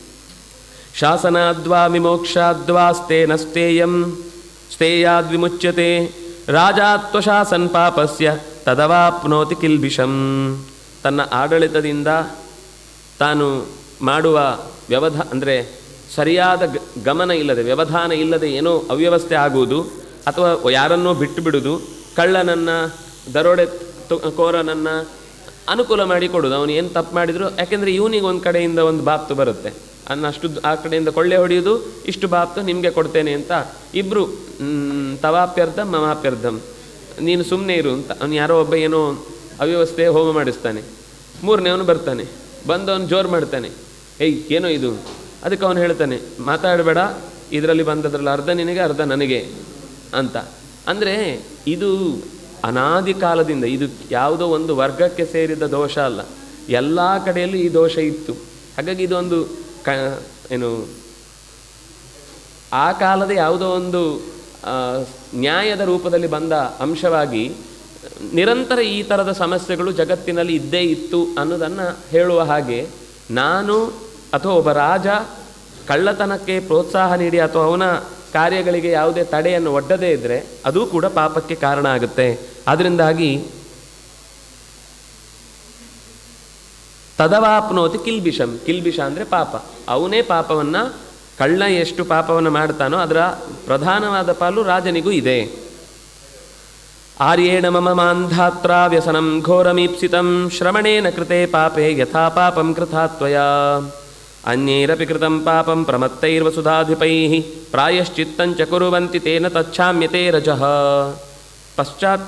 ಶಾಸನಾದ್ವಾ ವಿಮೋಕ್ಷಾದ್ವಾ ಸ್ಥೇನ ಸ್ಥೇಯಂ ಸ್ಥೇಯಾದ್ ವಿಮುಚ್ಯತೆ ರಾಜಾತ್ವಶಾಸನ್ ಪಾಪಸ್ಯ ತದವಾಪ್ನೋತಿ ಕಿಲ್ಬಿಷಂ. ತನ್ನ ಆಡಳಿತದಿಂದ ತಾನು ಮಾಡುವ ಅಂದರೆ ಸರಿಯಾದ ಗಮನ ಇಲ್ಲದೆ, ವ್ಯವಧಾನ ಇಲ್ಲದೆ ಏನೋ ಅವ್ಯವಸ್ಥೆ ಆಗುವುದು, ಅಥವಾ ಯಾರನ್ನೋ ಬಿಟ್ಟು ಬಿಡುವುದು, ಕಳ್ಳನನ್ನು, ದರೋಡೆ ಕೋರನನ್ನು ಅನುಕೂಲ ಮಾಡಿ ಕೊಡೋದು. ಅವನು ಏನು ತಪ್ಪು ಮಾಡಿದ್ರು, ಯಾಕೆಂದರೆ ಇವನಿಗೆ ಒಂದು ಕಡೆಯಿಂದ ಒಂದು ಬಾಪ್ತು ಬರುತ್ತೆ, ಅಷ್ಟು ಆ ಕಡೆಯಿಂದ ಕೊಳ್ಳೆ ಹೊಡೆಯೋದು, ಇಷ್ಟು ಬಾಪ್ತು ನಿಮಗೆ ಕೊಡ್ತೇನೆ ಅಂತ ಇಬ್ಬರು ತವಾಪ್ಯರ್ಧಂ ಮಮಾಪ್ಯರ್ಧಂ, ನೀನು ಸುಮ್ಮನೆ ಇರು ಅಂತ. ಅವನು ಯಾರೋ ಒಬ್ಬ ಏನೋ ಅವ್ಯವಸ್ಥೆ ಹೋಮ ಮಾಡಿಸ್ತಾನೆ, ಮೂರನೇವನು ಬರ್ತಾನೆ, ಬಂದವನು ಜೋರು ಮಾಡ್ತಾನೆ, ಏಯ್ ಏನೋ ಇದು. ಅದಕ್ಕೆ ಅವನು ಹೇಳ್ತಾನೆ, ಮಾತಾಡಬೇಡ, ಇದರಲ್ಲಿ ಬಂದದ್ರಲ್ಲಿ ಅರ್ಧ ನಿನಗೆ ಅರ್ಧ ನನಗೆ ಅಂತ. ಅಂದರೆ ಇದು ಅನಾದಿ ಕಾಲದಿಂದ, ಇದು ಯಾವುದೋ ಒಂದು ವರ್ಗಕ್ಕೆ ಸೇರಿದ ದೋಷ ಅಲ್ಲ, ಎಲ್ಲ ಕಡೆಯಲ್ಲೂ ಈ ದೋಷ ಇತ್ತು. ಹಾಗಾಗಿ ಇದೊಂದು ಏನು ಆ ಕಾಲದ ಯಾವುದೋ ಒಂದು ನ್ಯಾಯದ ರೂಪದಲ್ಲಿ ಬಂದ ಅಂಶವಾಗಿ ನಿರಂತರ ಈ ಥರದ ಸಮಸ್ಯೆಗಳು ಜಗತ್ತಿನಲ್ಲಿ ಇದ್ದೇ ಇತ್ತು ಅನ್ನೋದನ್ನು ಹೇಳುವ ಹಾಗೆ, ನಾನು ಅಥವಾ ಒಬ್ಬ ರಾಜ ಕಳ್ಳತನಕ್ಕೆ ಪ್ರೋತ್ಸಾಹ ನೀಡಿ ಅಥವಾ ಅವನ ಕಾರ್ಯಗಳಿಗೆ ಯಾವುದೇ ತಡೆಯನ್ನು ಒಡ್ಡದೇ ಇದ್ದರೆ ಅದು ಕೂಡ ಪಾಪಕ್ಕೆ ಕಾರಣ ಆಗುತ್ತೆ. ಅದರಿಂದಾಗಿ ತದವಾಪ್ನೋತಿ ಕಿಲ್ಬಿಷಂ, ಕಿಲ್ಬಿಷ ಅಂದರೆ ಪಾಪ. ಅವನೇ ಪಾಪವನ್ನು, ಕಳ್ಳ ಎಷ್ಟು ಪಾಪವನ್ನು ಮಾಡ್ತಾನೋ ಅದರ ಪ್ರಧಾನವಾದ ಪಾಲು ರಾಜನಿಗೂ ಇದೆ. ಆರ್ಯೇಣ ಮಮ ಮಾಂಧಾತ್ರ ವ್ಯಸನಂ ಘೋರಮೀಪ್ಸಿತಂ ಶ್ರವಣೇನ ಕೃತೆ ಪಾಪೇ ಯಥಾ ಪಾಪಂ ಕೃತಾ ತ್ವಯಾ. ಅನ್ಯೈರಪಿ ಕೃತಂ ಪಾಪಂ ಪ್ರಮತ್ತೈರ್ವಸುಧಾಧಿಪೈಃ ಪ್ರಾಯಶ್ಚಿತ್ತಂಚ ಕುರುವಂತಿ ತೇನ ತಚ್ಛಾಮ್ಯತೆ ರಜಃ. ಪಶ್ಚಾತ್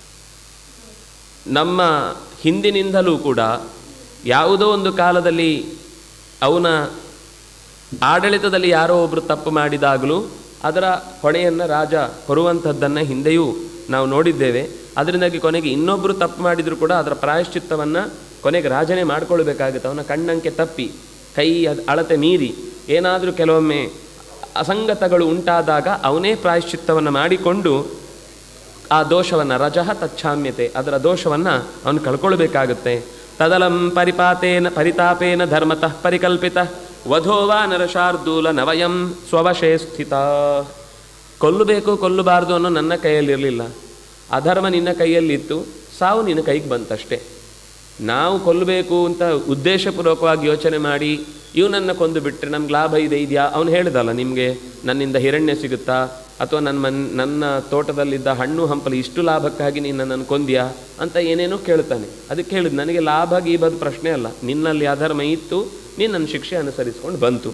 ನಮ್ಮ ಹಿಂದಿನಿಂದಲೂ ಕೂಡ ಯಾವುದೋ ಒಂದು ಕಾಲದಲ್ಲಿ ಅವನ ಆಡಳಿತದಲ್ಲಿ ಯಾರೋ ಒಬ್ಬರು ತಪ್ಪು ಮಾಡಿದಾಗಲೂ ಅದರ ಹೊಣೆಯನ್ನು ರಾಜ ಹೊರುವಂಥದ್ದನ್ನು ಹಿಂದೆಯೂ ನಾವು ನೋಡಿದ್ದೇವೆ. ಅದರಿಂದಾಗಿ ಕೊನೆಗೆ ಇನ್ನೊಬ್ಬರು ತಪ್ಪು ಮಾಡಿದರೂ ಕೂಡ ಅದರ ಪ್ರಾಯಶ್ಚಿತ್ತವನ್ನು ಕೊನೆಗೆ ರಾಜನೇ ಮಾಡಿಕೊಳ್ಬೇಕಾಗುತ್ತೆ. ಅವನ ಕಣ್ಣಂಕೆ ತಪ್ಪಿ ಕೈ ಅಳತೆ ಮೀರಿ ಏನಾದರೂ ಕೆಲವೊಮ್ಮೆ ಅಸಂಗತಗಳು ಉಂಟಾದಾಗ ಅವನೇ ಪ್ರಾಯಶ್ಚಿತ್ತವನ್ನು ಮಾಡಿಕೊಂಡು ಆ ದೋಷವನ್ನು ರಜಃ ತಚ್ಛಾಮ್ಯತೆ ಅದರ ದೋಷವನ್ನು ಅವನು ಕಳ್ಕೊಳ್ಬೇಕಾಗುತ್ತೆ. ತದಲಂ ಪರಿತಾಪೇನ ಧರ್ಮತಃ ಪರಿಕಲ್ಪಿತ ವಧೋವಾ ನರಶಾರ್ದೂಲ ನವಯಂ ಸ್ವವಶೇ ಸ್ಥಿತ. ಕೊಲ್ಲಬೇಕು ಕೊಲ್ಲಬಾರ್ದು ಅನ್ನೋ ನನ್ನ ಕೈಯಲ್ಲಿರಲಿಲ್ಲ. ಅಧರ್ಮ ನಿನ್ನ ಕೈಯಲ್ಲಿತ್ತು, ಸಾವು ನಿನ್ನ ಕೈಗೆ ಬಂತಷ್ಟೇ. ನಾವು ಕೊಲ್ಲಬೇಕು ಅಂತ ಉದ್ದೇಶಪೂರ್ವಕವಾಗಿ ಯೋಚನೆ ಮಾಡಿ ಇವನನ್ನು ಕೊಂದು ಬಿಟ್ಟರೆ ನಮ್ಗೆ ಲಾಭ ಇದೆಯಾ? ಅವನು ಹೇಳಿದಲ್ಲ, ನಿಮಗೆ ನನ್ನಿಂದ ಹಿರಣ್ಯ ಸಿಗುತ್ತಾ, ಅಥವಾ ನನ್ನ ತೋಟದಲ್ಲಿದ್ದ ಹಣ್ಣು ಹಂಪಲು ಇಷ್ಟು ಲಾಭಕ್ಕಾಗಿ ನೀನು ನನ್ನನ್ನು ಕೊಂದ್ಯಾ ಅಂತ ಏನೇನೋ ಕೇಳ್ತಾನೆ. ಅದಕ್ಕೆ ಹೇಳಿದ್ದು, ನನಗೆ ಲಾಭ ಗೀಬದ ಪ್ರಶ್ನೆ ಅಲ್ಲ, ನಿನ್ನಲ್ಲಿ ಅಧರ್ಮ ಇತ್ತು, ನೀನು ನನ್ನ ಶಿಕ್ಷೆ ಅನುಸರಿಸ್ಕೊಂಡು ಬಂತು.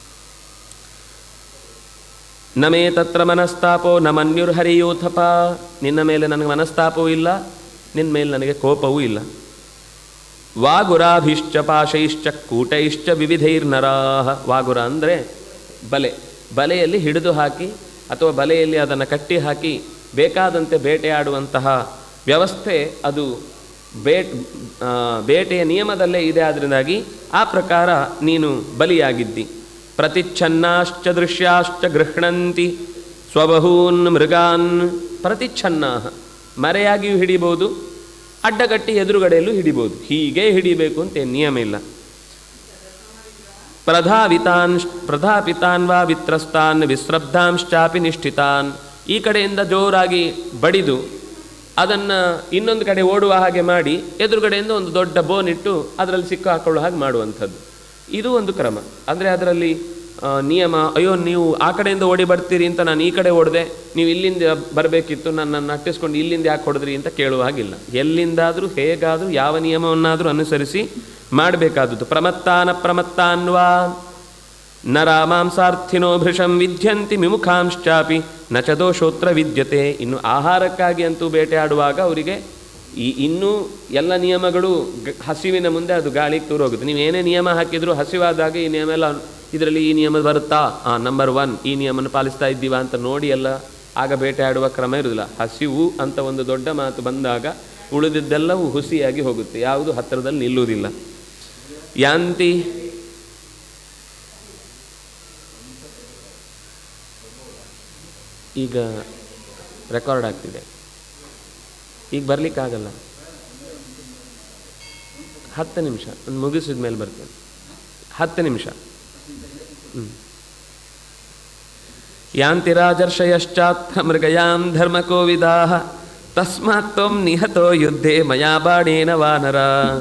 ನಮೇ ತತ್ರ ಮನಸ್ತಾಪೋ ನ ಮನ್ಯುರ್ಹರಿಯೂಥಪ. ನಿನ್ನ ಮೇಲೆ ನನಗೆ ಮನಸ್ತಾಪವೂ ಇಲ್ಲ, ನಿನ್ನ ಮೇಲೆ ನನಗೆ ಕೋಪವೂ ಇಲ್ಲ. ವಾಗುರಾಭಿಶ್ಚ ಪಾಶೈಶ್ಚ ಕೂಟೈಶ್ಚ ವಿವಿಧೈರ್ನರಾಹ. ವಾಗುರ ಅಂದರೆ ಬಲೆಯಲ್ಲಿ ಹಿಡಿದು ಹಾಕಿ ಅಥವಾ ಬಲೆಯಲ್ಲಿ ಅದನ್ನು ಕಟ್ಟಿ ಹಾಕಿ ಬೇಕಾದಂತೆ ಬೇಟೆಯಾಡುವಂತಹ ವ್ಯವಸ್ಥೆ ಅದು ಬೇಟೆಯ ನಿಯಮದಲ್ಲೇ ಇದೆ. ಆದ್ದರಿಂದಾಗಿ ಆ ಪ್ರಕಾರ ನೀನು ಬಲಿಯಾಗಿದ್ದಿ. ಪ್ರತಿಚ್ಛನ್ನಾಶ್ಚ ದೃಶ್ಯಾಶ್ಚ ಗೃಹ್ಣಂತಿ ಸ್ವಬಹೂನ್ ಮೃಗಾನ್. ಪ್ರತಿಚ್ಛನ್ನಾಹ ಮರೆಯಾಗಿಯೂ ಹಿಡಿಬೋದು, ಅಡ್ಡಗಟ್ಟಿ ಎದುರುಗಡೆಯಲ್ಲೂ ಹಿಡಿಬೋದು. ಹೀಗೆ ಹಿಡಿಬೇಕು ಅಂತ ನಿಯಮ ಇಲ್ಲ. ಪ್ರಧಾಪಿತಾನ್ ವಾ ವಿತ್ರಸ್ತಾನ್ ವಿಸ್ರಬ್ಧಾಂಶ್ಚಾಪಿ ನಿಷ್ಠಿತಾನ್. ಈ ಕಡೆಯಿಂದ ಜೋರಾಗಿ ಬಡಿದು ಅದನ್ನು ಇನ್ನೊಂದು ಕಡೆ ಓಡುವ ಹಾಗೆ ಮಾಡಿ ಎದುರುಗಡೆಯಿಂದ ಒಂದು ದೊಡ್ಡ ಬೋನಿಟ್ಟು ಅದರಲ್ಲಿ ಸಿಕ್ಕು ಹಾಕೊಳ್ಳೋ ಹಾಗೆ ಮಾಡುವಂಥದ್ದು. ಇದು ಒಂದು ಕ್ರಮ. ಅಂದರೆ ಅದರಲ್ಲಿ ನಿಯಮ, ಅಯ್ಯೋ ನೀವು ಆ ಕಡೆಯಿಂದ ಓಡಿ ಬರ್ತೀರಿ ಅಂತ ನಾನು ಈ ಕಡೆ ಓಡಿದೆ, ನೀವು ಇಲ್ಲಿಂದ ಬರಬೇಕಿತ್ತು, ನನ್ನನ್ನು ಅಟ್ಟಿಸ್ಕೊಂಡು ಇಲ್ಲಿಂದ ಯಾಕೆ ಹೊಡೆದ್ರಿ ಅಂತ ಕೇಳುವ ಹಾಗಿಲ್ಲ. ಎಲ್ಲಿಂದಾದರೂ ಹೇಗಾದರೂ ಯಾವ ನಿಯಮವನ್ನಾದರೂ ಅನುಸರಿಸಿ ಮಾಡಬೇಕಾದದ್ದು. ಪ್ರಮತ್ತಾನ್ವಾ ನ ರಾಮಾಂಸಾರ್ಥಿನೋ ಭೃಶಂ ವಿದ್ಯಂತಿ ವಿಮುಖಾಂಶ್ಚಾಪಿ ನ ಚ ದೋಷೋತ್ರ ವಿದ್ಯತೆ. ಇನ್ನು ಆಹಾರಕ್ಕಾಗಿ ಅಂತೂ ಬೇಟೆಯಾಡುವಾಗ ಅವರಿಗೆ ಇನ್ನೂ ಎಲ್ಲ ನಿಯಮಗಳು ಹಸಿವಿನ ಮುಂದೆ ಅದು ಗಾಳಿಗೆ ತೂರೋಗುತ್ತೆ. ನೀವು ಏನೇ ನಿಯಮ ಹಾಕಿದರೂ ಹಸಿವಾದಾಗ ಈ ನಿಯಮ ಎಲ್ಲ ಇದರಲ್ಲಿ ಈ ನಿಯಮ ಬರುತ್ತಾ, ನಂಬರ್ 1 ಈ ನಿಯಮನ ಪಾಲಿಸ್ತಾ ಇದ್ದೀವಾ ಅಂತ ನೋಡಿ ಎಲ್ಲ ಆಗ ಬೇಟೆಯಾಡುವ ಕ್ರಮ ಇರುವುದಿಲ್ಲ. ಹಸಿವು ಅಂತ ಒಂದು ದೊಡ್ಡ ಮಾತು ಬಂದಾಗ ಉಳಿದಿದ್ದೆಲ್ಲವೂ ಹುಸಿಯಾಗಿ ಹೋಗುತ್ತೆ, ಯಾವುದು ಹತ್ತಿರದಲ್ಲಿ ನಿಲ್ಲುವುದಿಲ್ಲ. ಯಾಂತಿ ಈಗ ರೆಕಾರ್ಡ್ ಆಗ್ತಿದೆ, ಈಗ ಬರಲಿಕ್ಕಾಗಲ್ಲ. 10 ನಿಮಿಷ ಒಂದು ಮುಗಿಸಿದ ಮೇಲೆ ಬರ್ತೇನೆ. 10 ನಿಮಿಷ. ಯಾಂತಿ ರಾಜರ್ಷಯಶ್ಚಾತ್ರ ಮೃಗಯಾಂ ಧರ್ಮಕೋವಿದಾಃ ತಸ್ಮಾತ್ ತ್ವಂ ನಿಹತೋ ಯುದ್ಧೇ ಮಯಾ ಬಾಣೇನ ವಾನರ.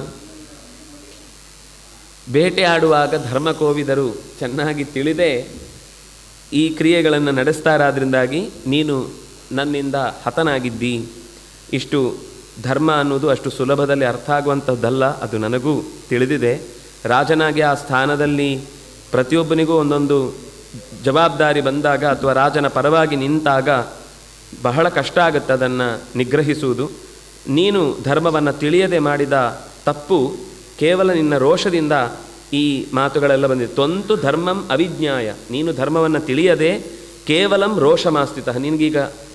ಬೇಟೆಯಾಡುವಾಗ ಧರ್ಮಕೋವಿದರು ಚೆನ್ನಾಗಿ ತಿಳಿದೇ ಈ ಕ್ರಿಯೆಗಳನ್ನು ನಡೆಸ್ತಾರಾದ್ರಿಂದಾಗಿ ನೀನು ನನ್ನಿಂದ ಹತನಾಗಿದ್ದಿ. ಇಷ್ಟು ಧರ್ಮ ಅನ್ನೋದು ಅಷ್ಟು ಸುಲಭದಲ್ಲಿ ಅರ್ಥ ಆಗುವಂಥದ್ದಲ್ಲ, ಅದು ನನಗೂ ತಿಳಿದಿದೆ. ರಾಜನಾಗಿ ಆ ಸ್ಥಾನದಲ್ಲಿ ಪ್ರತಿಯೊಬ್ಬನಿಗೂ ಒಂದೊಂದು ಜವಾಬ್ದಾರಿ ಬಂದಾಗ ಅಥವಾ ರಾಜನ ಪರವಾಗಿ ನಿಂತಾಗ ಬಹಳ ಕಷ್ಟ ಆಗುತ್ತೆ ಅದನ್ನು ನಿಗ್ರಹಿಸುವುದು. ನೀನು ಧರ್ಮವನ್ನು ತಿಳಿಯದೆ ಮಾಡಿದ ತಪ್ಪು ಕೇವಲ ನಿನ್ನ ರೋಷದಿಂದ ಈ ಮಾತುಗಳೆಲ್ಲ ಬಂದಿದೆ. ತ್ವಂತು ಧರ್ಮಂ ಅವಿಜ್ಞಾಯ. ನೀನು ಧರ್ಮವನ್ನು ತಿಳಿಯದೆ ಕೇವಲಂ ರೋಷಮಾಸ್ಥಿತ. ನಿನಗೀಗ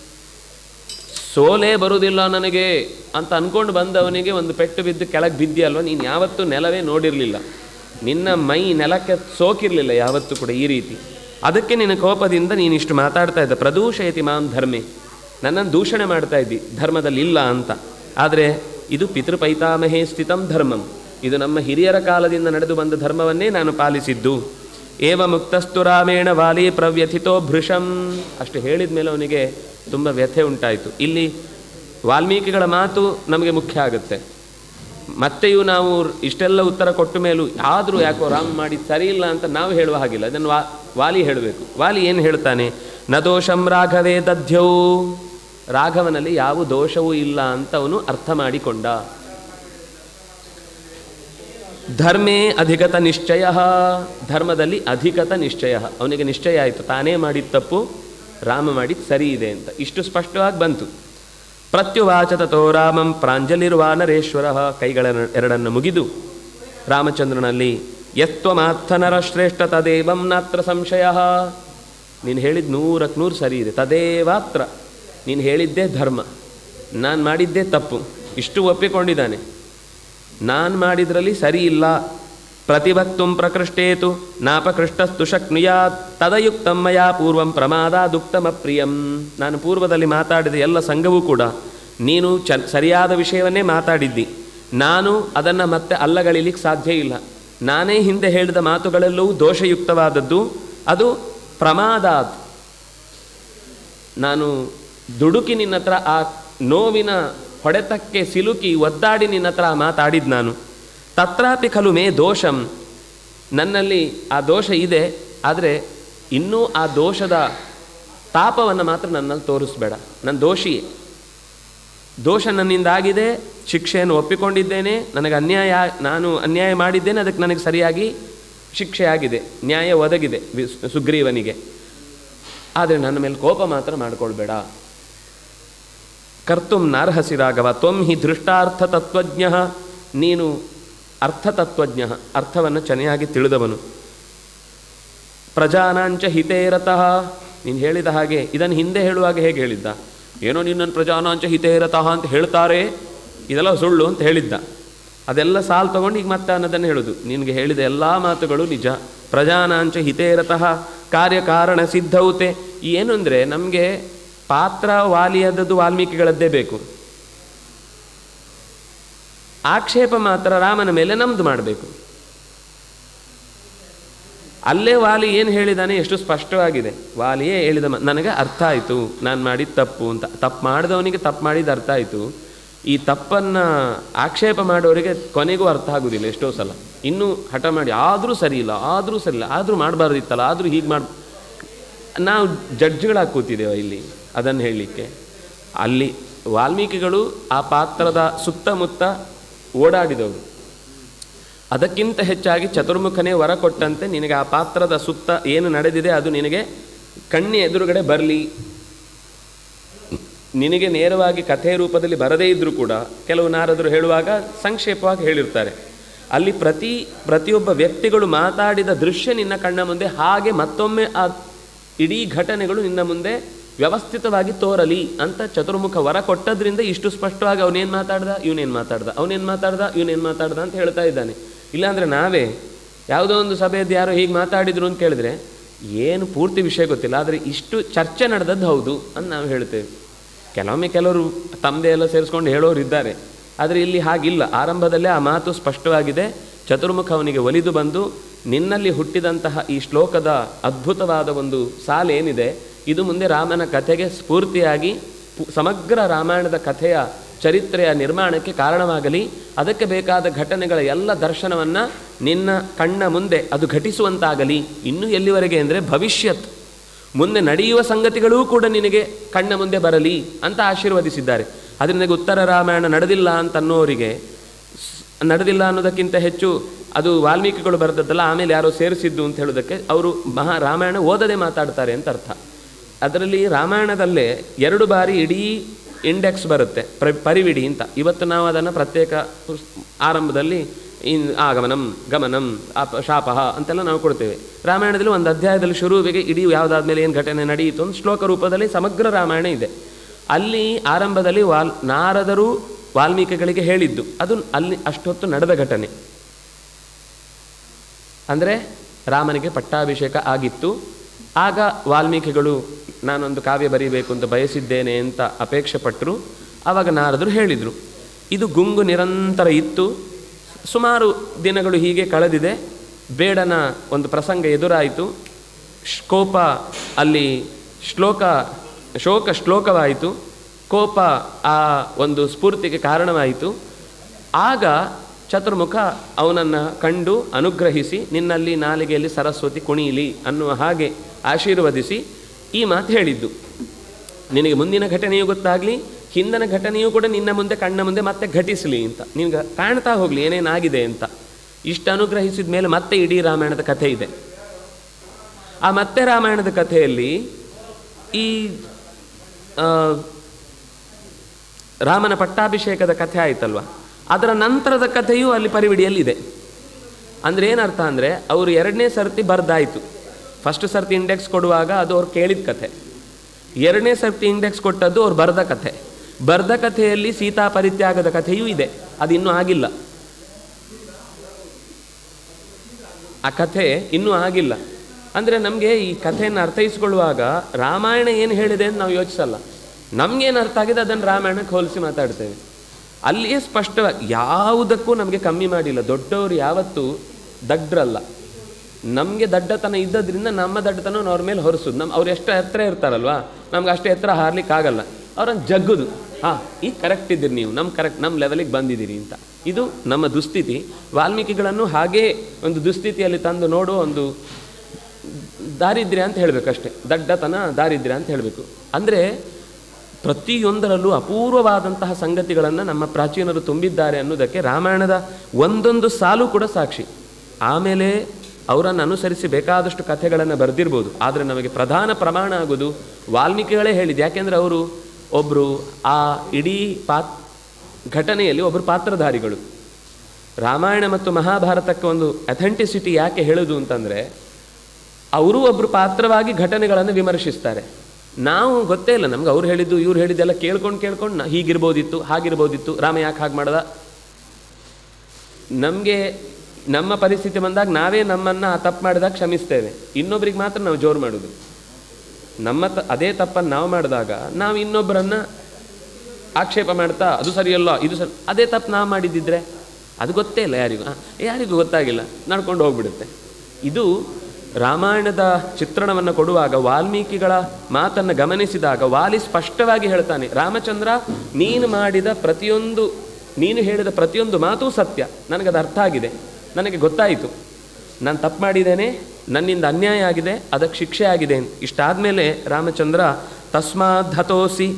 ಸೋಲೇ ಬರುವುದಿಲ್ಲ ನನಗೆ ಅಂತ ಅಂದ್ಕೊಂಡು ಬಂದವನಿಗೆ ಒಂದು ಪೆಟ್ಟು ಬಿದ್ದು ಕೆಳಗೆ ಬಿದ್ದಿಯಲ್ವ, ನೀನು ಯಾವತ್ತೂ ನೆಲವೇ ನೋಡಿರಲಿಲ್ಲ, ನಿನ್ನ ಮೈ ನೆಲಕ್ಕೆ ಸೋಕಿರಲಿಲ್ಲ ಯಾವತ್ತೂ ಕೂಡ ಈ ರೀತಿ. ಅದಕ್ಕೆ ನಿನ್ನ ಕೋಪದಿಂದ ನೀನಿಷ್ಟು ಮಾತಾಡ್ತಾ ಇದ್ದ. ಪ್ರದೂಷಯತಿ ಮಾಂ ಧರ್ಮೆ, ನನ್ನನ್ನು ದೂಷಣೆ ಮಾಡ್ತಾ ಇದ್ದಿ ಧರ್ಮದಲ್ಲಿ ಇಲ್ಲ ಅಂತ. ಆದರೆ ಇದು ಪಿತೃಪೈತಾಮಹೇ ಸ್ಥಿತಂ ಧರ್ಮಂ, ಇದು ನಮ್ಮ ಹಿರಿಯರ ಕಾಲದಿಂದ ನಡೆದು ಬಂದ ಧರ್ಮವನ್ನೇ ನಾನು ಪಾಲಿಸಿದ್ದು. ಏವ ಮುಕ್ತಸ್ತು ರಾಮೇಣ ವಾಲಿ ಪ್ರವ್ಯಥಿತೋ ಭೃಶಂ. ಅಷ್ಟು ಹೇಳಿದ ಮೇಲೆ ಅವನಿಗೆ ತುಂಬ ವ್ಯಥೆ ಉಂಟಾಯಿತು. ಇಲ್ಲಿ ವಾಲ್ಮೀಕಿಗಳ ಮಾತು ನಮಗೆ ಮುಖ್ಯ ಆಗುತ್ತೆ. ಮತ್ತೆಯೂ ನಾವು ಇಷ್ಟೆಲ್ಲ ಉತ್ತರ ಕೊಟ್ಟ ಮೇಲೂ ಆದರೂ ಯಾಕೋ ರಾಮ್ ಮಾಡಿ ಸರಿ ಇಲ್ಲ ಅಂತ ನಾವು ಹೇಳುವ ಹಾಗಿಲ್ಲ, ಅದನ್ನು ವಾಲಿ ಹೇಳಬೇಕು. ವಾಲಿ ಏನು ಹೇಳ್ತಾನೆ? ನ ದೋಷಂ ರಾಘವೇ ದಧ್ಯೌ. ರಾಘವನಲ್ಲಿ ಯಾವ ದೋಷವೂ ಇಲ್ಲ ಅಂತ ಅವನು ಅರ್ಥ ಮಾಡಿಕೊಂಡ. ಧರ್ಮೇ ಅಧಿಗತ ನಿಶ್ಚಯ, ಧರ್ಮದಲ್ಲಿ ಅಧಿಗತ ನಿಶ್ಚಯ, ಅವನಿಗೆ ನಿಶ್ಚಯ ಆಯಿತು ತಾನೇ ಮಾಡಿದ ತಪ್ಪು ರಾಮ ಮಾಡಿದ ಸರಿ ಇದೆ ಅಂತ, ಇಷ್ಟು ಸ್ಪಷ್ಟವಾಗಿ ಬಂತು. ಪ್ರತ್ಯುವಾಚ ತಥೋ ರಾಮಂ ಪ್ರಾಂಜಲಿರ್ವಾನರೇಶ್ವರ, ಕೈಗಳ ಎರಡನ್ನು ಮುಗಿದು ರಾಮಚಂದ್ರನಲ್ಲಿ ಯತ್ವಮಾತ್ಥನರ ಶ್ರೇಷ್ಠ ತದೇವಂ ನಾತ್ರ ಸಂಶಯ, ನೀನು ಹೇಳಿದ್ದು 100ಕ್ಕೆ 100 ಸರಿ ಇದೆ, ತದೇವಾತ್ರ ನೀನು ಹೇಳಿದ್ದೇ ಧರ್ಮ, ನಾನು ಮಾಡಿದ್ದೇ ತಪ್ಪು, ಇಷ್ಟು ಒಪ್ಪಿಕೊಂಡಿದ್ದಾನೆ, ನಾನು ಮಾಡಿದ್ರಲ್ಲಿ ಸರಿ ಇಲ್ಲ. ಪ್ರತಿಭಕ್ತುಂ ಪ್ರಕೃಷ್ಟೇತು ನಾಪಕೃಷ್ಟಸ್ತು ಶಕ್ನುಯಾತ್ ತದಯುಕ್ತಂ ಮಯಾ ಪೂರ್ವಂ ಪ್ರಮಾದಾದುಕ್ತಮಪ್ರಿಯಂ, ನಾನು ಪೂರ್ವದಲ್ಲಿ ಮಾತಾಡಿದ ಎಲ್ಲ ಸಂಘವೂ ಕೂಡ ನೀನು ಸರಿಯಾದ ವಿಷಯವನ್ನೇ ಮಾತಾಡಿದ್ದಿ, ನಾನು ಅದನ್ನು ಮತ್ತೆ ಅಲ್ಲಗಳಿಲಿಕ್ಕೆ ಸಾಧ್ಯ ಇಲ್ಲ. ನಾನೇ ಹಿಂದೆ ಹೇಳಿದ ಮಾತುಗಳೆಲ್ಲವೂ ದೋಷಯುಕ್ತವಾದದ್ದು, ಅದು ಪ್ರಮಾದಾತ್, ನಾನು ದುಡುಕಿ ನಿನ್ನ ಹತ್ರ ಆ ನೋವಿನ ಹೊಡೆತಕ್ಕೆ ಸಿಲುಕಿ ಒದ್ದಾಡಿ ನಿನ್ನ ಹತ್ರ ಮಾತಾಡಿದ್ದು ನಾನು. ತತ್ರಾಪಿ ಖಲು ಮೇ ದೋಷಂ, ನನ್ನಲ್ಲಿ ಆ ದೋಷ ಇದೆ, ಆದರೆ ಇನ್ನೂ ಆ ದೋಷದ ತಾಪವನ್ನು ಮಾತ್ರ ನನ್ನಲ್ಲಿ ತೋರಿಸ್ಬೇಡ, ನನ್ನ ದೋಷಿಯೇ, ದೋಷ ನನ್ನಿಂದಾಗಿದೆ, ಶಿಕ್ಷೆಯನ್ನು ಒಪ್ಪಿಕೊಂಡಿದ್ದೇನೆ, ನನಗೆ ನಾನು ಅನ್ಯಾಯ ಮಾಡಿದ್ದೇನೆ, ಅದಕ್ಕೆ ನನಗೆ ಸರಿಯಾಗಿ ಶಿಕ್ಷೆ ಆಗಿದೆ, ನ್ಯಾಯ ಒದಗಿದೆ ಸುಗ್ರೀವನಿಗೆ, ಆದರೆ ನನ್ನ ಮೇಲೆ ಕೋಪ ಮಾತ್ರ ಮಾಡಿಕೊಳ್ಬೇಡ. ಕರ್ತುಂ ನಾರ್ಹಸಿ ರಾಘವ ತ್ವಂ ಹಿ ದೃಷ್ಟಾರ್ಥ ತತ್ವಜ್ಞ, ನೀನು ಅರ್ಥತತ್ವಜ್ಞ, ಅರ್ಥವನ್ನು ಚೆನ್ನಾಗಿ ತಿಳಿದವನು. ಪ್ರಜಾನಾಂಚ ಹಿತೇರತಃ, ನೀನು ಹೇಳಿದ ಹಾಗೆ, ಇದನ್ನು ಹಿಂದೆ ಹೇಳುವಾಗ ಹೇಗೆ ಹೇಳಿದ್ದ, ಏನೋ ನಿನ್ನನ್ನು ಪ್ರಜಾನಾಂಚ ಹಿತೇರತಃ ಅಂತ ಹೇಳ್ತಾರೆ, ಇದೆಲ್ಲ ಸುಳ್ಳು ಅಂತ ಹೇಳಿದ್ದ, ಅದೆಲ್ಲ ಸಾಲು ತಗೊಂಡು ಈಗ ಮತ್ತೆ ಅನ್ನೋದನ್ನು ಹೇಳೋದು, ನಿನಗೆ ಹೇಳಿದ ಎಲ್ಲ ಮಾತುಗಳು ನಿಜ. ಪ್ರಜಾನಾಂಚ ಹಿತೇರತಃ ಕಾರ್ಯಕಾರಣ ಸಿದ್ಧೌತೆ, ಏನು ಅಂದರೆ ನಮಗೆ ಪಾತ್ರ ವಾಲಿಯದದ್ದು ವಾಲ್ಮೀಕಿಗಳದ್ದೇ ಬೇಕು, ಆಕ್ಷೇಪ ಮಾತ್ರ ರಾಮನ ಮೇಲೆ ನಮ್ದು ಮಾಡಬೇಕು. ಅಲ್ಲೇ ವಾಲಿ ಏನು ಹೇಳಿದಾನೆ ಎಷ್ಟು ಸ್ಪಷ್ಟವಾಗಿದೆ, ವಾಲಿಯೇ ಹೇಳಿದ ನನಗೆ ಅರ್ಥ ಆಯಿತು ನಾನು ಮಾಡಿದ ತಪ್ಪು ಅಂತ. ತಪ್ಪು ಮಾಡಿದವನಿಗೆ ತಪ್ಪು ಮಾಡಿದ ಅರ್ಥ ಆಯಿತು, ಈ ತಪ್ಪನ್ನು ಆಕ್ಷೇಪ ಮಾಡೋರಿಗೆ ಕೊನೆಗೂ ಅರ್ಥ ಆಗೋದಿಲ್ಲ ಎಷ್ಟೋ ಸಲ. ಇನ್ನೂ ಹಠ ಮಾಡಿ ಆದರೂ ಸರಿ ಇಲ್ಲ, ಆದರೂ ಮಾಡಬಾರ್ದಿತ್ತಲ್ಲ, ಆದರೂ ಹೀಗೆ ಮಾಡಿ ನಾವು ಜಡ್ಜ್ಗಳಾಗಿ ಕೂತಿದ್ದೇವೆ ಇಲ್ಲಿ ಅದನ್ನು ಹೇಳಲಿಕ್ಕೆ. ಅಲ್ಲಿ ವಾಲ್ಮೀಕಿಗಳು ಆ ಪಾತ್ರದ ಸುತ್ತಮುತ್ತ ಓಡಾಡಿದವರು, ಅದಕ್ಕಿಂತ ಹೆಚ್ಚಾಗಿ ಚತುರ್ಮುಖನೇ ವರ ಕೊಟ್ಟಂತೆ ನಿನಗೆ ಆ ಪಾತ್ರದ ಸುತ್ತ ಏನು ನಡೆದಿದೆ ಅದು ನಿನಗೆ ಕಣ್ಣಿ ಎದುರುಗಡೆ ಬರಲಿ. ನಿನಗೆ ನೇರವಾಗಿ ಕಥೆ ರೂಪದಲ್ಲಿ ಬರದೇ ಇದ್ದರೂ ಕೂಡ ಕೆಲವು ನಾರದರು ಹೇಳುವಾಗ ಸಂಕ್ಷೇಪವಾಗಿ ಹೇಳಿರ್ತಾರೆ. ಅಲ್ಲಿ ಪ್ರತಿಯೊಬ್ಬ ವ್ಯಕ್ತಿಗಳು ಮಾತಾಡಿದ ದೃಶ್ಯ ನಿನ್ನ ಕಣ್ಣ ಮುಂದೆ ಹಾಗೆ ಮತ್ತೊಮ್ಮೆ ಆ ಇಡೀ ಘಟನೆಗಳು ನಿನ್ನ ಮುಂದೆ ವ್ಯವಸ್ಥಿತವಾಗಿ ತೋರಲಿ ಅಂತ ಚತುರ್ಮುಖ ವರ ಕೊಟ್ಟದ್ರಿಂದ ಇಷ್ಟು ಸ್ಪಷ್ಟವಾಗಿ ಅವನೇನು ಮಾತಾಡ್ದ ಇವನೇನು ಮಾತಾಡ್ದ ಅಂತ ಹೇಳ್ತಾ ಇದ್ದಾನೆ. ಇಲ್ಲಾಂದರೆ ನಾವೇ ಯಾವುದೋ ಒಂದು ಸಭೆಯದ್ದು ಯಾರೋ ಹೀಗೆ ಮಾತಾಡಿದ್ರು ಅಂತ ಕೇಳಿದ್ರೆ ಏನು ಪೂರ್ತಿ ವಿಷಯ ಗೊತ್ತಿಲ್ಲ, ಆದರೆ ಇಷ್ಟು ಚರ್ಚೆ ನಡೆದದ್ದು ಹೌದು ಅಂತ ನಾವು ಹೇಳ್ತೇವೆ. ಕೆಲವರು ತಮ್ಮದೇ ಎಲ್ಲ ಸೇರಿಸ್ಕೊಂಡು ಹೇಳೋರು ಇದ್ದಾರೆ, ಆದರೆ ಇಲ್ಲಿ ಹಾಗಿಲ್ಲ. ಆರಂಭದಲ್ಲೇ ಆ ಮಾತು ಸ್ಪಷ್ಟವಾಗಿದೆ. ಚತುರ್ಮುಖ ಅವನಿಗೆ ಒಲಿದು ಬಂದು ನಿನ್ನಲ್ಲಿ ಹುಟ್ಟಿದಂತಹ ಈ ಶ್ಲೋಕದ ಅದ್ಭುತವಾದ ಒಂದು ಸಾಲೇನಿದೆ ಇದು ಮುಂದೆ ರಾಮನ ಕಥೆಗೆ ಸ್ಫೂರ್ತಿಯಾಗಿ ಸಮಗ್ರ ರಾಮಾಯಣದ ಕಥೆಯ ಚರಿತ್ರೆಯ ನಿರ್ಮಾಣಕ್ಕೆ ಕಾರಣವಾಗಲಿ, ಅದಕ್ಕೆ ಬೇಕಾದ ಘಟನೆಗಳ ಎಲ್ಲ ದರ್ಶನವನ್ನು ನಿನ್ನ ಕಣ್ಣ ಮುಂದೆ ಅದು ಘಟಿಸುವಂತಾಗಲಿ. ಇನ್ನೂ ಎಲ್ಲಿವರೆಗೆ ಅಂದರೆ ಭವಿಷ್ಯತ್, ಮುಂದೆ ನಡೆಯುವ ಸಂಗತಿಗಳೂ ಕೂಡ ನಿನಗೆ ಕಣ್ಣ ಮುಂದೆ ಬರಲಿ ಅಂತ ಆಶೀರ್ವದಿಸಿದ್ದಾರೆ. ಅದರಿಂದ ಉತ್ತರ ರಾಮಾಯಣ ನಡೆದಿಲ್ಲ ಅಂತನ್ನೋರಿಗೆ, ನಡೆದಿಲ್ಲ ಅನ್ನೋದಕ್ಕಿಂತ ಹೆಚ್ಚು ಅದು ವಾಲ್ಮೀಕಿಗಳು ಬರೆದದ್ದಲ್ಲ, ಆಮೇಲೆ ಯಾರೋ ಸೇರಿಸಿದ್ದು ಅಂತ ಹೇಳೋದಕ್ಕೆ ಅವರು ರಾಮಾಯಣ ಓದದೆ ಮಾತಾಡ್ತಾರೆ ಅಂತ ಅರ್ಥ. ಅದರಲ್ಲಿ ರಾಮಾಯಣದಲ್ಲೇ 2 ಬಾರಿ ಇಡೀ ಇಂಡೆಕ್ಸ್ ಬರುತ್ತೆ, ಪರಿವಿಡಿ ಅಂತ. ಇವತ್ತು ನಾವು ಅದನ್ನು ಪ್ರತ್ಯೇಕ ಆರಂಭದಲ್ಲಿ ಆಗಮನಂ ಗಮನಂ ಶಾಪಃ ಅಂತೆಲ್ಲ ನಾವು ಕೊಡ್ತೇವೆ. ರಾಮಾಯಣದಲ್ಲಿ ಒಂದು ಅಧ್ಯಾಯದಲ್ಲಿ ಶುರುವಿಗೆ ಇಡೀ ಯಾವುದಾದ್ಮೇಲೆ ಏನು ಘಟನೆ ನಡೆಯಿತು ಒಂದು ಶ್ಲೋಕ ರೂಪದಲ್ಲಿ ಸಮಗ್ರ ರಾಮಾಯಣ ಇದೆ. ಅಲ್ಲಿ ಆರಂಭದಲ್ಲಿ ನಾರದರು ವಾಲ್ಮೀಕಿಗಳಿಗೆ ಹೇಳಿದ್ದು ಅದು ಅಲ್ಲಿ ಅಷ್ಟೊತ್ತು ನಡೆದ ಘಟನೆ. ಅಂದರೆ ರಾಮನಿಗೆ ಪಟ್ಟಾಭಿಷೇಕ ಆಗಿತ್ತು. ಆಗ ವಾಲ್ಮೀಕಿಗಳು ನಾನೊಂದು ಕಾವ್ಯ ಬರೀಬೇಕು ಅಂತ ಬಯಸಿದ್ದೇನೆ ಅಂತ ಅಪೇಕ್ಷೆ ಪಟ್ಟರು. ಆವಾಗ ನಾರದರು ಹೇಳಿದರು. ಇದು ಗುಂಗು ನಿರಂತರ ಇತ್ತು, ಸುಮಾರು ದಿನಗಳು ಹೀಗೆ ಕಳೆದಿದೆ. ಬೇಡನ ಒಂದು ಪ್ರಸಂಗ ಎದುರಾಯಿತು, ಕೋಪ ಅಲ್ಲಿ ಶ್ಲೋಕವಾಯಿತು, ಕೋಪ ಆ ಒಂದು ಸ್ಫೂರ್ತಿಗೆ ಕಾರಣವಾಯಿತು. ಆಗ ಚತುರ್ಮುಖ ಅವನನ್ನು ಕಂಡು ಅನುಗ್ರಹಿಸಿ ನಿನ್ನಲ್ಲಿ ನಾಲಿಗೆಯಲ್ಲಿ ಸರಸ್ವತಿ ಕುಣಿಯಲಿ ಅನ್ನುವ ಹಾಗೆ ಆಶೀರ್ವದಿಸಿ ಈ ಮಾತು ಹೇಳಿದ್ದು. ನಿನಗೆ ಮುಂದಿನ ಘಟನೆಯೂ ಗೊತ್ತಾಗಲಿ, ಹಿಂದಿನ ಘಟನೆಯೂ ಕೂಡ ನಿನ್ನ ಮುಂದೆ ಕಣ್ಣ ಮುಂದೆ ಮತ್ತೆ ಘಟಿಸಲಿ ಅಂತ, ನಿನಗೆ ಕಾಣ್ತಾ ಹೋಗಲಿ ಏನೇನಾಗಿದೆ ಅಂತ. ಇಷ್ಟು ಅನುಗ್ರಹಿಸಿದ ಮೇಲೆ ಮತ್ತೆ ಇಡೀ ರಾಮಾಯಣದ ಕಥೆ ಇದೆ. ಆ ಮತ್ತೆ ರಾಮಾಯಣದ ಕಥೆಯಲ್ಲಿ ಈ ರಾಮನ ಪಟ್ಟಾಭಿಷೇಕದ ಕಥೆ ಆಯ್ತಲ್ವ, ಅದರ ನಂತರದ ಕಥೆಯೂ ಅಲ್ಲಿ ಪರಿವಿಡಿಯಲ್ಲಿದೆ. ಅಂದರೆ ಏನರ್ಥ ಅಂದರೆ ಅವರು 2ನೇ ಸರ್ತಿ ಬರೆದಾಯಿತು. ಫಸ್ಟ್ ಸರ್ತಿ ಇಂಡೆಕ್ಸ್ ಕೊಡುವಾಗ ಅದು ಅವ್ರು ಕೇಳಿದ ಕಥೆ, 2ನೇ ಸರ್ತಿ ಇಂಡೆಕ್ಸ್ ಕೊಟ್ಟದ್ದು ಅವ್ರು ಬರೆದ ಕಥೆ. ಬರೆದ ಕಥೆಯಲ್ಲಿ ಸೀತಾ ಪರಿತ್ಯಾಗದ ಕಥೆಯೂ ಇದೆ, ಅದು ಇನ್ನೂ ಆಗಿಲ್ಲ. ಆ ಕಥೆ ಇನ್ನೂ ಆಗಿಲ್ಲ. ಅಂದರೆ ನಮಗೆ ಈ ಕಥೆಯನ್ನು ಅರ್ಥೈಸಿಕೊಳ್ಳುವಾಗ ರಾಮಾಯಣ ಏನು ಹೇಳಿದೆ ಅಂತ ನಾವು ಯೋಚಿಸಲ್ಲ, ನಮಗೇನು ಅರ್ಥ ಆಗಿದೆ ಅದನ್ನು ರಾಮಾಯಣಕ್ಕೆ ಹೋಲಿಸಿ ಮಾತಾಡ್ತೇವೆ. ಅಲ್ಲಿಯೇ ಸ್ಪಷ್ಟವಾಗಿ ಯಾವುದಕ್ಕೂ ನಮಗೆ ಕಮ್ಮಿ ಮಾಡಿಲ್ಲ. ದೊಡ್ಡವರು ಯಾವತ್ತೂ ದಡ್ಡರಲ್ಲ. ನಮಗೆ ದಡ್ಡತನ ಇದ್ದದ್ರಿಂದ ನಮ್ಮ ದಡ್ಡತನ ಅವ್ರ ಮೇಲೆ ಹೊರಿಸೋದು. ಅವ್ರು ಎಷ್ಟು ಎತ್ತರ ಇರ್ತಾರಲ್ವ, ನಮ್ಗೆ ಅಷ್ಟು ಎತ್ತರ ಹಾರ್ಲಿಕ್ಕಾಗಲ್ಲ. ಅವ್ರನ್ನ ಜಗ್ಗುದು, ಈಗ ಕರೆಕ್ಟ್ ಇದ್ದೀರಿ ನೀವು, ನಮ್ಮ ಲೆವೆಲಿಗೆ ಬಂದಿದ್ದೀರಿ ಅಂತ. ಇದು ನಮ್ಮ ದುಸ್ಥಿತಿ. ವಾಲ್ಮೀಕಿಗಳನ್ನು ಹಾಗೇ ಒಂದು ದುಸ್ಥಿತಿಯಲ್ಲಿ ತಂದು ನೋಡುವ ಒಂದು ದಾರಿದ್ರ್ಯ ಅಂತ ಹೇಳಬೇಕಷ್ಟೆ, ದಡ್ಡತನ ದಾರಿದ್ರ್ಯ ಅಂತ ಹೇಳಬೇಕು. ಅಂದರೆ ಪ್ರತಿಯೊಂದರಲ್ಲೂ ಅಪೂರ್ವವಾದಂತಹ ಸಂಗತಿಗಳನ್ನು ನಮ್ಮ ಪ್ರಾಚೀನರು ತುಂಬಿದ್ದಾರೆ ಅನ್ನೋದಕ್ಕೆ ರಾಮಾಯಣದ ಒಂದೊಂದು ಸಾಲು ಕೂಡ ಸಾಕ್ಷಿ. ಆಮೇಲೆ ಅವರನ್ನು ಅನುಸರಿಸಿ ಬೇಕಾದಷ್ಟು ಕಥೆಗಳನ್ನು ಬರೆದಿರ್ಬೋದು, ಆದರೆ ನಮಗೆ ಪ್ರಧಾನ ಪ್ರಮಾಣ ಆಗೋದು ವಾಲ್ಮೀಕಿಗಳೇ ಹೇಳಿದ್ದು. ಯಾಕೆಂದರೆ ಅವರು ಒಬ್ಬರು ಆ ಇಡೀ ಘಟನೆಯಲ್ಲಿ ಒಬ್ಬರು ಪಾತ್ರಧಾರಿಗಳು. ರಾಮಾಯಣ ಮತ್ತು ಮಹಾಭಾರತಕ್ಕೆ ಒಂದು ಅಥೆಂಟಿಸಿಟಿ ಯಾಕೆ ಹೇಳೋದು ಅಂತಂದರೆ ಅವರು ಒಬ್ಬರು ಪಾತ್ರವಾಗಿ ಘಟನೆಗಳನ್ನು ವಿಮರ್ಶಿಸ್ತಾರೆ. ನಾವು ಗೊತ್ತೇ ಇಲ್ಲ, ನಮ್ಗೆ ಅವ್ರು ಹೇಳಿದ್ದು ಇವ್ರು ಹೇಳಿದ್ದೆಲ್ಲ ಕೇಳ್ಕೊಂಡು ಹೀಗಿರ್ಬೋದಿತ್ತು ಹಾಗಿರ್ಬೋದಿತ್ತು, ರಾಮ ಯಾಕೆ ಹಾಗೆ ಮಾಡ್ದ. ನಮಗೆ ನಮ್ಮ ಪರಿಸ್ಥಿತಿ ಬಂದಾಗ ನಾವೇ ನಮ್ಮನ್ನು ಆ ತಪ್ಪು ಮಾಡಿದಾಗ ಕ್ಷಮಿಸ್ತೇವೆ, ಇನ್ನೊಬ್ರಿಗೆ ಮಾತ್ರ ನಾವು ಜೋರು ಮಾಡೋದು. ಅದೇ ತಪ್ಪನ್ನು ನಾವು ಮಾಡಿದಾಗ ನಾವು ಇನ್ನೊಬ್ಬರನ್ನು ಆಕ್ಷೇಪ ಮಾಡ್ತಾ ಅದು ಸರಿಯಲ್ಲ ಇದು ಸರಿ, ಅದೇ ತಪ್ಪು ನಾವು ಮಾಡಿದ್ದಿದ್ರೆ ಅದು ಗೊತ್ತೇ ಇಲ್ಲ ಯಾರಿಗೂ ಗೊತ್ತಾಗಿಲ್ಲ, ನಡ್ಕೊಂಡು ಹೋಗ್ಬಿಡುತ್ತೆ. ಇದು ರಾಮಾಯಣದ ಚಿತ್ರಣವನ್ನು ಕೊಡುವಾಗ ವಾಲ್ಮೀಕಿಗಳ ಮಾತನ್ನು ಗಮನಿಸಿದಾಗ ವಾಲಿ ಸ್ಪಷ್ಟವಾಗಿ ಹೇಳ್ತಾನೆ, ರಾಮಚಂದ್ರ ನೀನು ಹೇಳಿದ ಪ್ರತಿಯೊಂದು ಮಾತೂ ಸತ್ಯ, ನನಗದು ಅರ್ಥ ಆಗಿದೆ, ನನಗೆ ಗೊತ್ತಾಯಿತು, ನಾನು ತಪ್ಪು ಮಾಡಿದ್ದೇನೆ, ನನ್ನಿಂದ ಅನ್ಯಾಯ ಆಗಿದೆ, ಅದಕ್ಕೆ ಶಿಕ್ಷೆ ಆಗಿದೆ. ಇಷ್ಟಾದಮೇಲೆ ರಾಮಚಂದ್ರ ತಸ್ಮಾದ್ ಹತೋಸಿ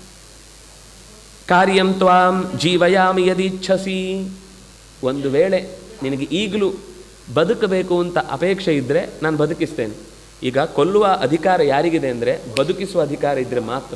ಕಾರ್ಯಂ ತ್ವಾಂ ಜೀವಯಾಮಿ ಯದಿಚ್ಛಸಿ, ಒಂದು ವೇಳೆ ನಿನಗೆ ಈಗಲೂ ಬದುಕಬೇಕು ಅಂತ ಅಪೇಕ್ಷೆ ಇದ್ದರೆ ನಾನು ಬದುಕಿಸ್ತೇನೆ. ಈಗ ಕೊಲ್ಲುವ ಅಧಿಕಾರ ಯಾರಿಗಿದೆ ಅಂದರೆ ಬದುಕಿಸುವ ಅಧಿಕಾರ ಇದ್ದರೆ ಮಾತ್ರ.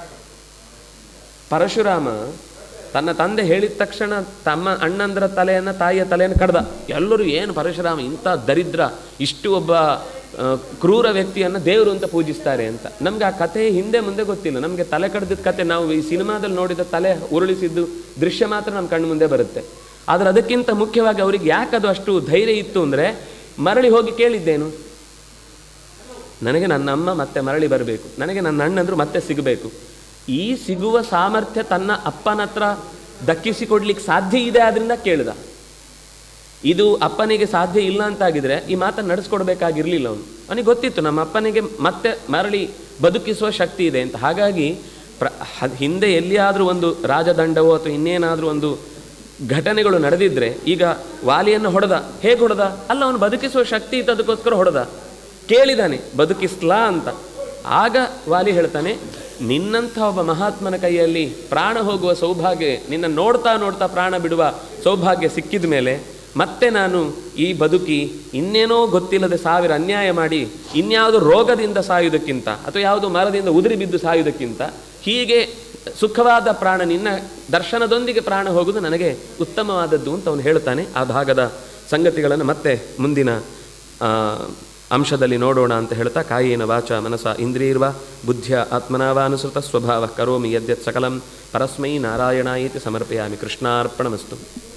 ಪರಶುರಾಮ ತನ್ನ ತಂದೆ ಹೇಳಿದ ತಕ್ಷಣ ತಮ್ಮ ಅಣ್ಣಂದ್ರ ತಲೆಯನ್ನು ತಾಯಿಯ ತಲೆಯನ್ನು ಕಡ್ದ. ಎಲ್ಲರೂ ಏನು ಪರಶುರಾಮ ಇಂಥ ದರಿದ್ರ, ಇಷ್ಟು ಒಬ್ಬ ಕ್ರೂರ ವ್ಯಕ್ತಿಯನ್ನು ದೇವರು ಅಂತ ಪೂಜಿಸ್ತಾರೆ ಅಂತ. ನಮ್ಗೆ ಆ ಕಥೆ ಹಿಂದೆ ಮುಂದೆ ಗೊತ್ತಿಲ್ಲ. ನಮಗೆ ತಲೆ ಕಡ್ದಿದ್ದ ಕತೆ ನಾವು ಈ ಸಿನಿಮಾದಲ್ಲಿ ನೋಡಿದ ತಲೆ ಉರುಳಿಸಿದ್ದು ದೃಶ್ಯ ಮಾತ್ರ ನಮ್ಮ ಕಣ್ಣು ಮುಂದೆ ಬರುತ್ತೆ. ಆದರೆ ಅದಕ್ಕಿಂತ ಮುಖ್ಯವಾಗಿ ಅವರಿಗೆ ಯಾಕದು ಅಷ್ಟು ಧೈರ್ಯ ಇತ್ತು ಅಂದರೆ ಮರಳಿ ಹೋಗಿ ಕೇಳಿದ್ದೇನು, ನನಗೆ ನನ್ನ ಅಮ್ಮ ಮತ್ತೆ ಮರಳಿ ಬರಬೇಕು, ನನಗೆ ನನ್ನ ಅಣ್ಣಂದ್ರು ಮತ್ತೆ ಸಿಗಬೇಕು. ಈ ಸಿಗುವ ಸಾಮರ್ಥ್ಯ ತನ್ನ ಅಪ್ಪನ ಹತ್ರ ದಕ್ಕಿಸಿಕೊಡ್ಲಿಕ್ಕೆ ಸಾಧ್ಯ ಇದೆ, ಆದ್ದರಿಂದ ಕೇಳಿದ. ಇದು ಅಪ್ಪನಿಗೆ ಸಾಧ್ಯ ಇಲ್ಲ ಅಂತಾಗಿದ್ರೆ ಈ ಮಾತನ್ನು ನಡೆಸ್ಕೊಡ್ಬೇಕಾಗಿರ್ಲಿಲ್ಲ. ಅವನಿಗೆ ಗೊತ್ತಿತ್ತು ನಮ್ಮ ಅಪ್ಪನಿಗೆ ಮತ್ತೆ ಮರಳಿ ಬದುಕಿಸುವ ಶಕ್ತಿ ಇದೆ ಅಂತ. ಹಾಗಾಗಿ ಹಿಂದೆ ಎಲ್ಲಿಯಾದರೂ ಒಂದು ರಾಜದಂಡವೋ ಅಥವಾ ಇನ್ನೇನಾದರೂ ಒಂದು ಘಟನೆಗಳು ನಡೆದಿದ್ರೆ ಈಗ ವಾಲಿಯನ್ನು ಹೊಡೆದ, ಹೇಗೆ ಹೊಡೆದ? ಅಲ್ಲ, ಅವನು ಬದುಕಿಸುವ ಶಕ್ತಿ ಇತ್ತು, ಅದಕ್ಕೋಸ್ಕರ ಹೊಡೆದ. ಕೇಳಿದಾನೆ ಬದುಕಿಸ್ಲಾ ಅಂತ. ಆಗ ವಾಲಿ ಹೇಳ್ತಾನೆ, ನಿನ್ನಂಥ ಒಬ್ಬ ಮಹಾತ್ಮನ ಕೈಯಲ್ಲಿ ಪ್ರಾಣ ಹೋಗುವ ಸೌಭಾಗ್ಯ, ನಿನ್ನ ನೋಡ್ತಾ ನೋಡ್ತಾ ಪ್ರಾಣ ಬಿಡುವ ಸೌಭಾಗ್ಯ ಸಿಕ್ಕಿದ ಮೇಲೆ ಮತ್ತೆ ನಾನು ಈ ಬದುಕಿ ಇನ್ನೇನೋ ಗೊತ್ತಿಲ್ಲದೆ ಸಾವಿರ ಅನ್ಯಾಯ ಮಾಡಿ ಇನ್ಯಾವುದೋ ರೋಗದಿಂದ ಸಾಯುವುದಕ್ಕಿಂತ ಅಥವಾ ಯಾವುದೋ ಮರದಿಂದ ಉದುರಿ ಬಿದ್ದು ಸಾಯುವುದಕ್ಕಿಂತ ಹೀಗೆ ಸುಖವಾದ ಪ್ರಾಣ, ನಿನ್ನ ದರ್ಶನದೊಂದಿಗೆ ಪ್ರಾಣ ಹೋಗುವುದು ನನಗೆ ಉತ್ತಮವಾದದ್ದು ಅಂತ ಅವನು ಹೇಳ್ತಾನೆ. ಆ ಭಾಗದ ಸಂಗತಿಗಳನ್ನು ಮತ್ತೆ ಮುಂದಿನ ಅಂಶದಲ್ಲಿ ನೋಡೋಣ ಅಂತ ಹೇಳ್ತಾ, ಕಾಯೇನ ವಾಚ ಮನಸ ಇಂದ್ರಿಯರ್ವ ಬುದ್ಧಿಯ ಆತ್ಮನಾವಾನುಸೃತ ಸ್ವಭಾವ ಕರೋಮಿ ಯದ್ಯತ್ ಸಕಲಂ ಪರಸ್ಮೈ ನಾರಾಯಣಾಯೇತಿ ಸಮರ್ಪಯಾಮಿ. ಕೃಷ್ಣಾರ್ಪಣಮಸ್ತು.